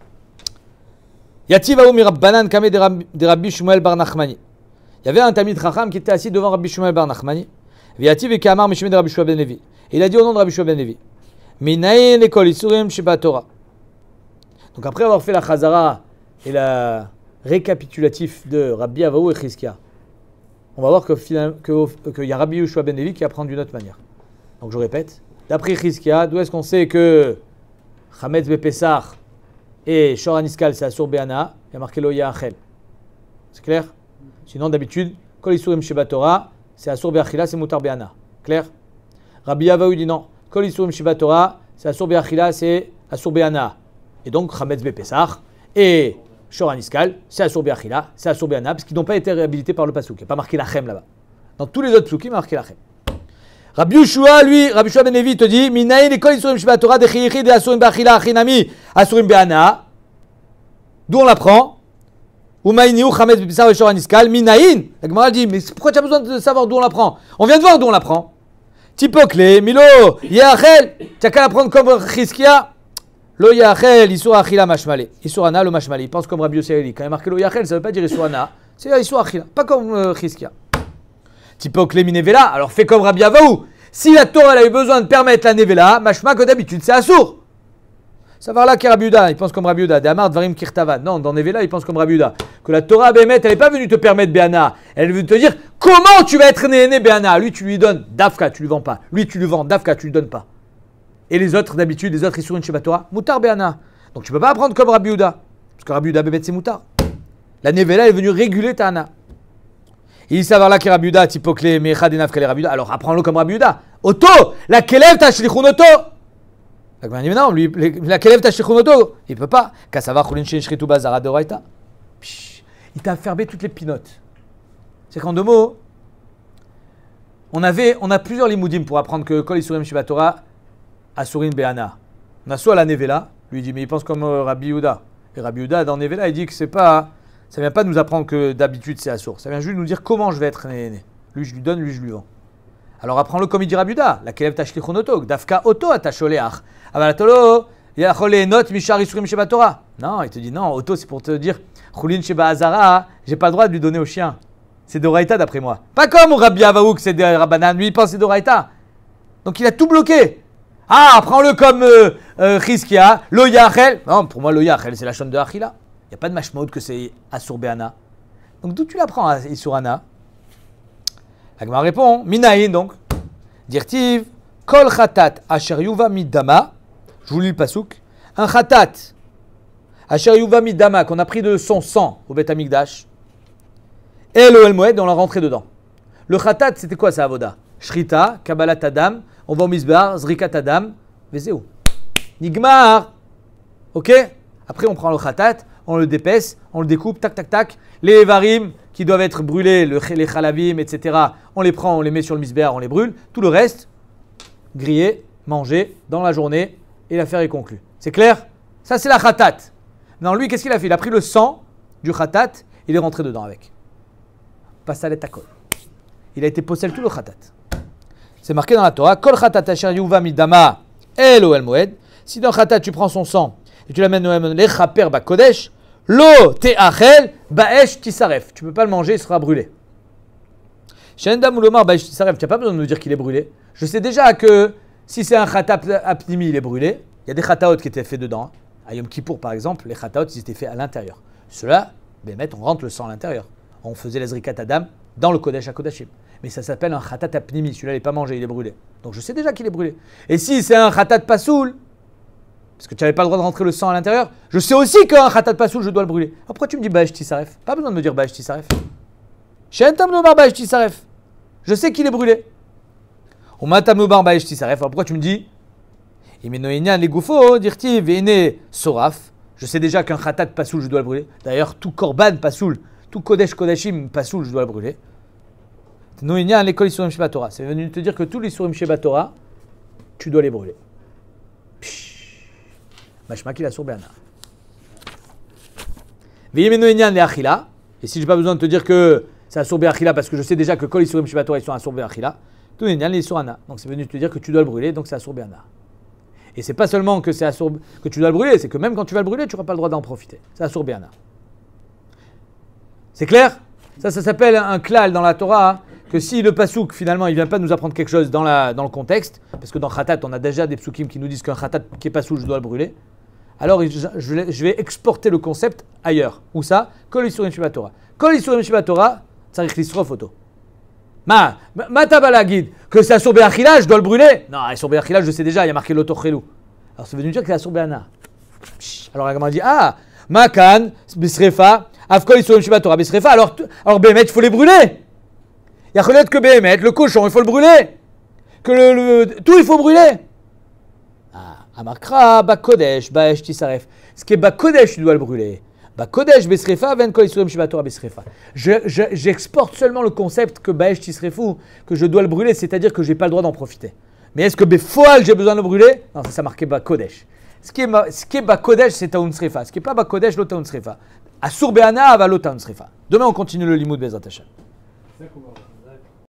Yativ Aoumi Rabbanan Kame de Rabbi Shmuel Bar Nachmani. Il y avait un Talmid Chacham qui était assis devant Rabbi Shmuel Bar Nachmani. Yativ et Kamar Mishmé de Rabbi Shua Ben Levi. Et il a dit au nom de Rabbi Shua Ben Levi Minayin Lekol Isurim Sheba Torah. Donc après avoir fait la Chazara et la récapitulatif de Rabbi Avaou et Chizkia, on va voir que finalement que, que y a Rabbi Shua Ben Levi qui apprend d'une autre manière. Donc je répète, d'après Chizkia, d'où est-ce qu'on sait que Chametz Bepessar et Shoran Iskal, c'est Asur Be'ana, il y a marqué Lo Yachel. C'est clair? Sinon, d'habitude, Kol Isurim Sheba Torah, c'est Asur Be'achila, c'est Moutar Be'ana. Clair? Rabbi Avaou dit non. Kol Isurim Sheba Torah, c'est Asur Be'achila, c'est Asur Be'ana. Et donc, Chametz Bepessar et Shoran Iskal, c'est Asur Be'achila, c'est Asur Be'ana, parce qu'ils n'ont pas été réhabilités par le Pasuk. Il n'y a pas marqué Lachem là-bas. Dans tous les autres Pasukim, il y a marqué Lachem. Rabbi Yeshua, lui, Rabbi Yeshua Ben Levi te dit Minayin et Kol Isurim Sheba Torah de Chiyichi de Asurim Be'achila Achinami Asurim Be'ana. D'où on l'apprend? Umayniu Chametz Bepessar et Shoran Iskal Minayin. La Gemara dit mais pourquoi tu as besoin de savoir d'où on l'apprend? On vient de voir d'où on l'apprend. Tipokle, Milo, Yachel. Tu as qu'à l'apprendre comme Chizkia. Lo Yachel, Isur Achila Mashmale. Isur Ana, le Mashmale. Il pense comme Rabbi Yossi. Quand il y a marqué Lo Yachel, ça ne veut pas dire Isur Ana. C'est Isur Achila. Pas comme Chizkia. Tipokle Minevela, alors fais comme Rabbi Avaou. Si la Torah elle a eu besoin de permettre la Nevela, machma que d'habitude c'est Assour. Ça va là qu'est Rabbi Yehuda, il pense comme Rabbi Yehuda. Damar Dvarim Kirtavan. Non, dans Nevela, il pense comme Rabbi Yehuda. Que la Torah Bémet, elle n'est pas venue te permettre Béana. Elle est venue te dire comment tu vas être né, né Béana. Lui, tu lui donnes Dafka, tu lui vends pas. Lui, tu lui vends Dafka, tu lui donnes pas. Et les autres, d'habitude, les autres, ils sont une Sheba Torah, Moutar Béana. Donc tu peux pas apprendre comme Rabbi Yehuda. Parce que Rabbi Yehuda Bémet, c'est Moutar. La Nevela est venue réguler ta Hana. Il savoir là que Rabbi Yehuda, Tipokle, Mecha Denav Kale Rabbi Yehuda. Alors apprends-le comme Rabbi Yehuda. Auto, la Kelev Tashlichun Auto. La Gemara dit, mais non, lui, la Kelev Tashlichun Auto. Il peut pas. Kasava Chulin Shin Shritu Bazara de Raita. Il t'a fermé toutes les pinottes. C'est qu'en deux mots, on, avait, on a plusieurs limoudim pour apprendre que Kol Isurim Shiva Torah, Asurin Be'ana. On a soit la Nevela, lui il dit, mais il pense comme euh, Rabbi Yehuda. Et Rabbi Yehuda, dans Nevela, il dit que c'est pas, ça vient pas nous apprendre que d'habitude c'est Assour. Ça vient juste nous dire comment je vais être né. Lui je lui donne, lui je lui vends. Alors apprends-le comme il dit Rabbi Yehuda. La Kelev Tashlichun Auto, Dafka Auto Atasholeach. Avalatolo, Yachole Not Mishar Isurim Shiva Torah. Non, il te dit non, Auto c'est pour te dire, Chulin Sheba Azara, j'ai pas le droit de lui donner au chien. C'est d'Oraïta d'après moi. Pas comme au Rabbi Avaouk, c'est des Rabbanan. Lui, il pense que c'est d'Oraïta. Donc il a tout bloqué. Ah, prends-le comme euh, euh, Chizkia, Lo Yachel. Non, pour moi, Lo Yachel, c'est la chaîne de Achila. Il n'y a pas de mashmaoud que c'est Asur Be'ana. Donc d'où tu l'apprends, Isurana? La Gemara répond, Minaïn donc. Dirtiv, Kol Khatat, Asher Yuva Midama. Je vous lis le pasouk. Un Khatat, Asher Yuva Midama, qu'on a pris de son sang au Beth Amikdash. Et le El Moed, on l'a rentré dedans. Le Khatat, c'était quoi ça, Avoda? Shrita, Kabbalat Adam, on va au Misbar, Zrikat Adam, Vezéou. Nigmar. Ok? Après, on prend le Khatat, on le dépaisse, on le découpe, tac, tac, tac. Les Varim qui doivent être brûlés, le, les Chalavim, et cetera, on les prend, on les met sur le Misbar, on les brûle. Tout le reste, grillé, mangé dans la journée, et l'affaire est conclue. C'est clair? Ça, c'est la Khatat. Non, lui, qu'est-ce qu'il a fait? Il a pris le sang du Khatat, il est rentré dedans avec. Passalet Takol. Il a été possède tout le Khatat. C'est marqué dans la Torah. Kol Khatat asher yuva midama el oel moed. Si dans Khatat tu prends son sang et tu l'amènes au le chaper ba kodesh, lo te'achel ba'esh tisaref. Tu peux pas le manger, il sera brûlé. Shendam ulomar ba'esh tisaref. Tu n'as pas besoin de nous dire qu'il est brûlé. Je sais déjà que si c'est un Khatat apnimi, il est brûlé. Il y a des Khataot qui étaient faits dedans. À Yom Kippour par exemple, les Khataot ils étaient faits à l'intérieur. Ceux-là, ben, on rentre le sang à l'intérieur. On faisait les Zrikat Adam dans le Kodesh à Kodashim. Mais ça s'appelle un Khatat Apnimi. Celui-là, il n'est pas mangé, il est brûlé. Donc je sais déjà qu'il est brûlé. Et si c'est un Khatat Pasoul, parce que tu n'avais pas le droit de rentrer le sang à l'intérieur, je sais aussi qu'un Khatat Pasoul, je dois le brûler. Alors pourquoi tu me dis Ba'esh Tisaref? Pas besoin de me dire Ba'esh Tisaref. Shentam Nobar Ba'esh Tisaref. Je sais qu'il est brûlé. Ou Matam Nobar Ba'esh Tisaref. Alors pourquoi tu me dis Imenoïnian les Goufo, dirti Vene Soraf. Je sais déjà qu'un Khatat Pasoul, je dois le brûler. D'ailleurs, tout Korban Pasoul, tout Kodesh Kodashim Pasoul, je dois le brûler. Noïnia, l'école Isurim Sheba Torah. C'est venu te dire que tous les Isurim Sheba Torah, tu dois les brûler. Mashma ki la sur Be'ana. Veyim Noïnia le Achila. Et si j'ai pas besoin de te dire que c'est Asur Be'achila, parce que je sais déjà que Kol Isurim Sheba Torah, ils sont Asur Be'achila, tout Noïnia le Isurana. Donc c'est venu te dire que tu dois le brûler, donc c'est Asur Be'ana. Et c'est pas seulement que c'est Asur, que tu dois le brûler, c'est que même quand tu vas le brûler, tu n'auras pas le droit d'en profiter. C'est Asur Be'ana. C'est clair? Ça, ça s'appelle un klal dans la Torah, hein, que si le pasouk, finalement, il ne vient pas nous apprendre quelque chose dans, la, dans le contexte, parce que dans Khatat, on a déjà des psukim qui nous disent qu'un Khatat qui est pasouk, je dois le brûler, alors je, je vais exporter le concept ailleurs. Où ça? Kol Isurim Sheba Torah. Kol Isurim Sheba Torah, tzarich lisrof auto. Ma, ma tabalagid, que c'est Asur Be'achila, je dois le brûler? Non, Asur Be'achila, je sais déjà, il y a marqué l'otochelou. Alors ça veut dire que c'est Asur Be'ana. Alors la Gemara dit, ah, Makan, Bisrefa, Afkol Isurim Sheba Torah, Bisrefa, alors, alors Béhémet, il faut les brûler. Il y a reconnaître que Béhémet, le cochon, il faut le brûler. Que le, le tout, il faut brûler. Ah, Amakra, Bakodesh, Ba'esh Tisaref. Ce qui est Bakodesh, tu dois le brûler. Bakodesh, Bisrefa, Ven Kol Isurim Sheba Torah, Bisrefa. J'exporte seulement le concept que Ba'esh Tisrefu, que je dois le brûler, c'est-à-dire que je n'ai pas le droit d'en profiter. Mais est-ce que Befoal, j'ai besoin de le brûler? Non, ça, ça marqué Bakodesh. Ce qui est, ce qui est Bakodesh, c'est Taoun Srefa. Ce qui n'est pas Bakodesh, l'autre Taoun Srefa. Asur Be'ana, va l'autre Taoun Srefa. Demain, on continue le limoud Bezrat Hashem.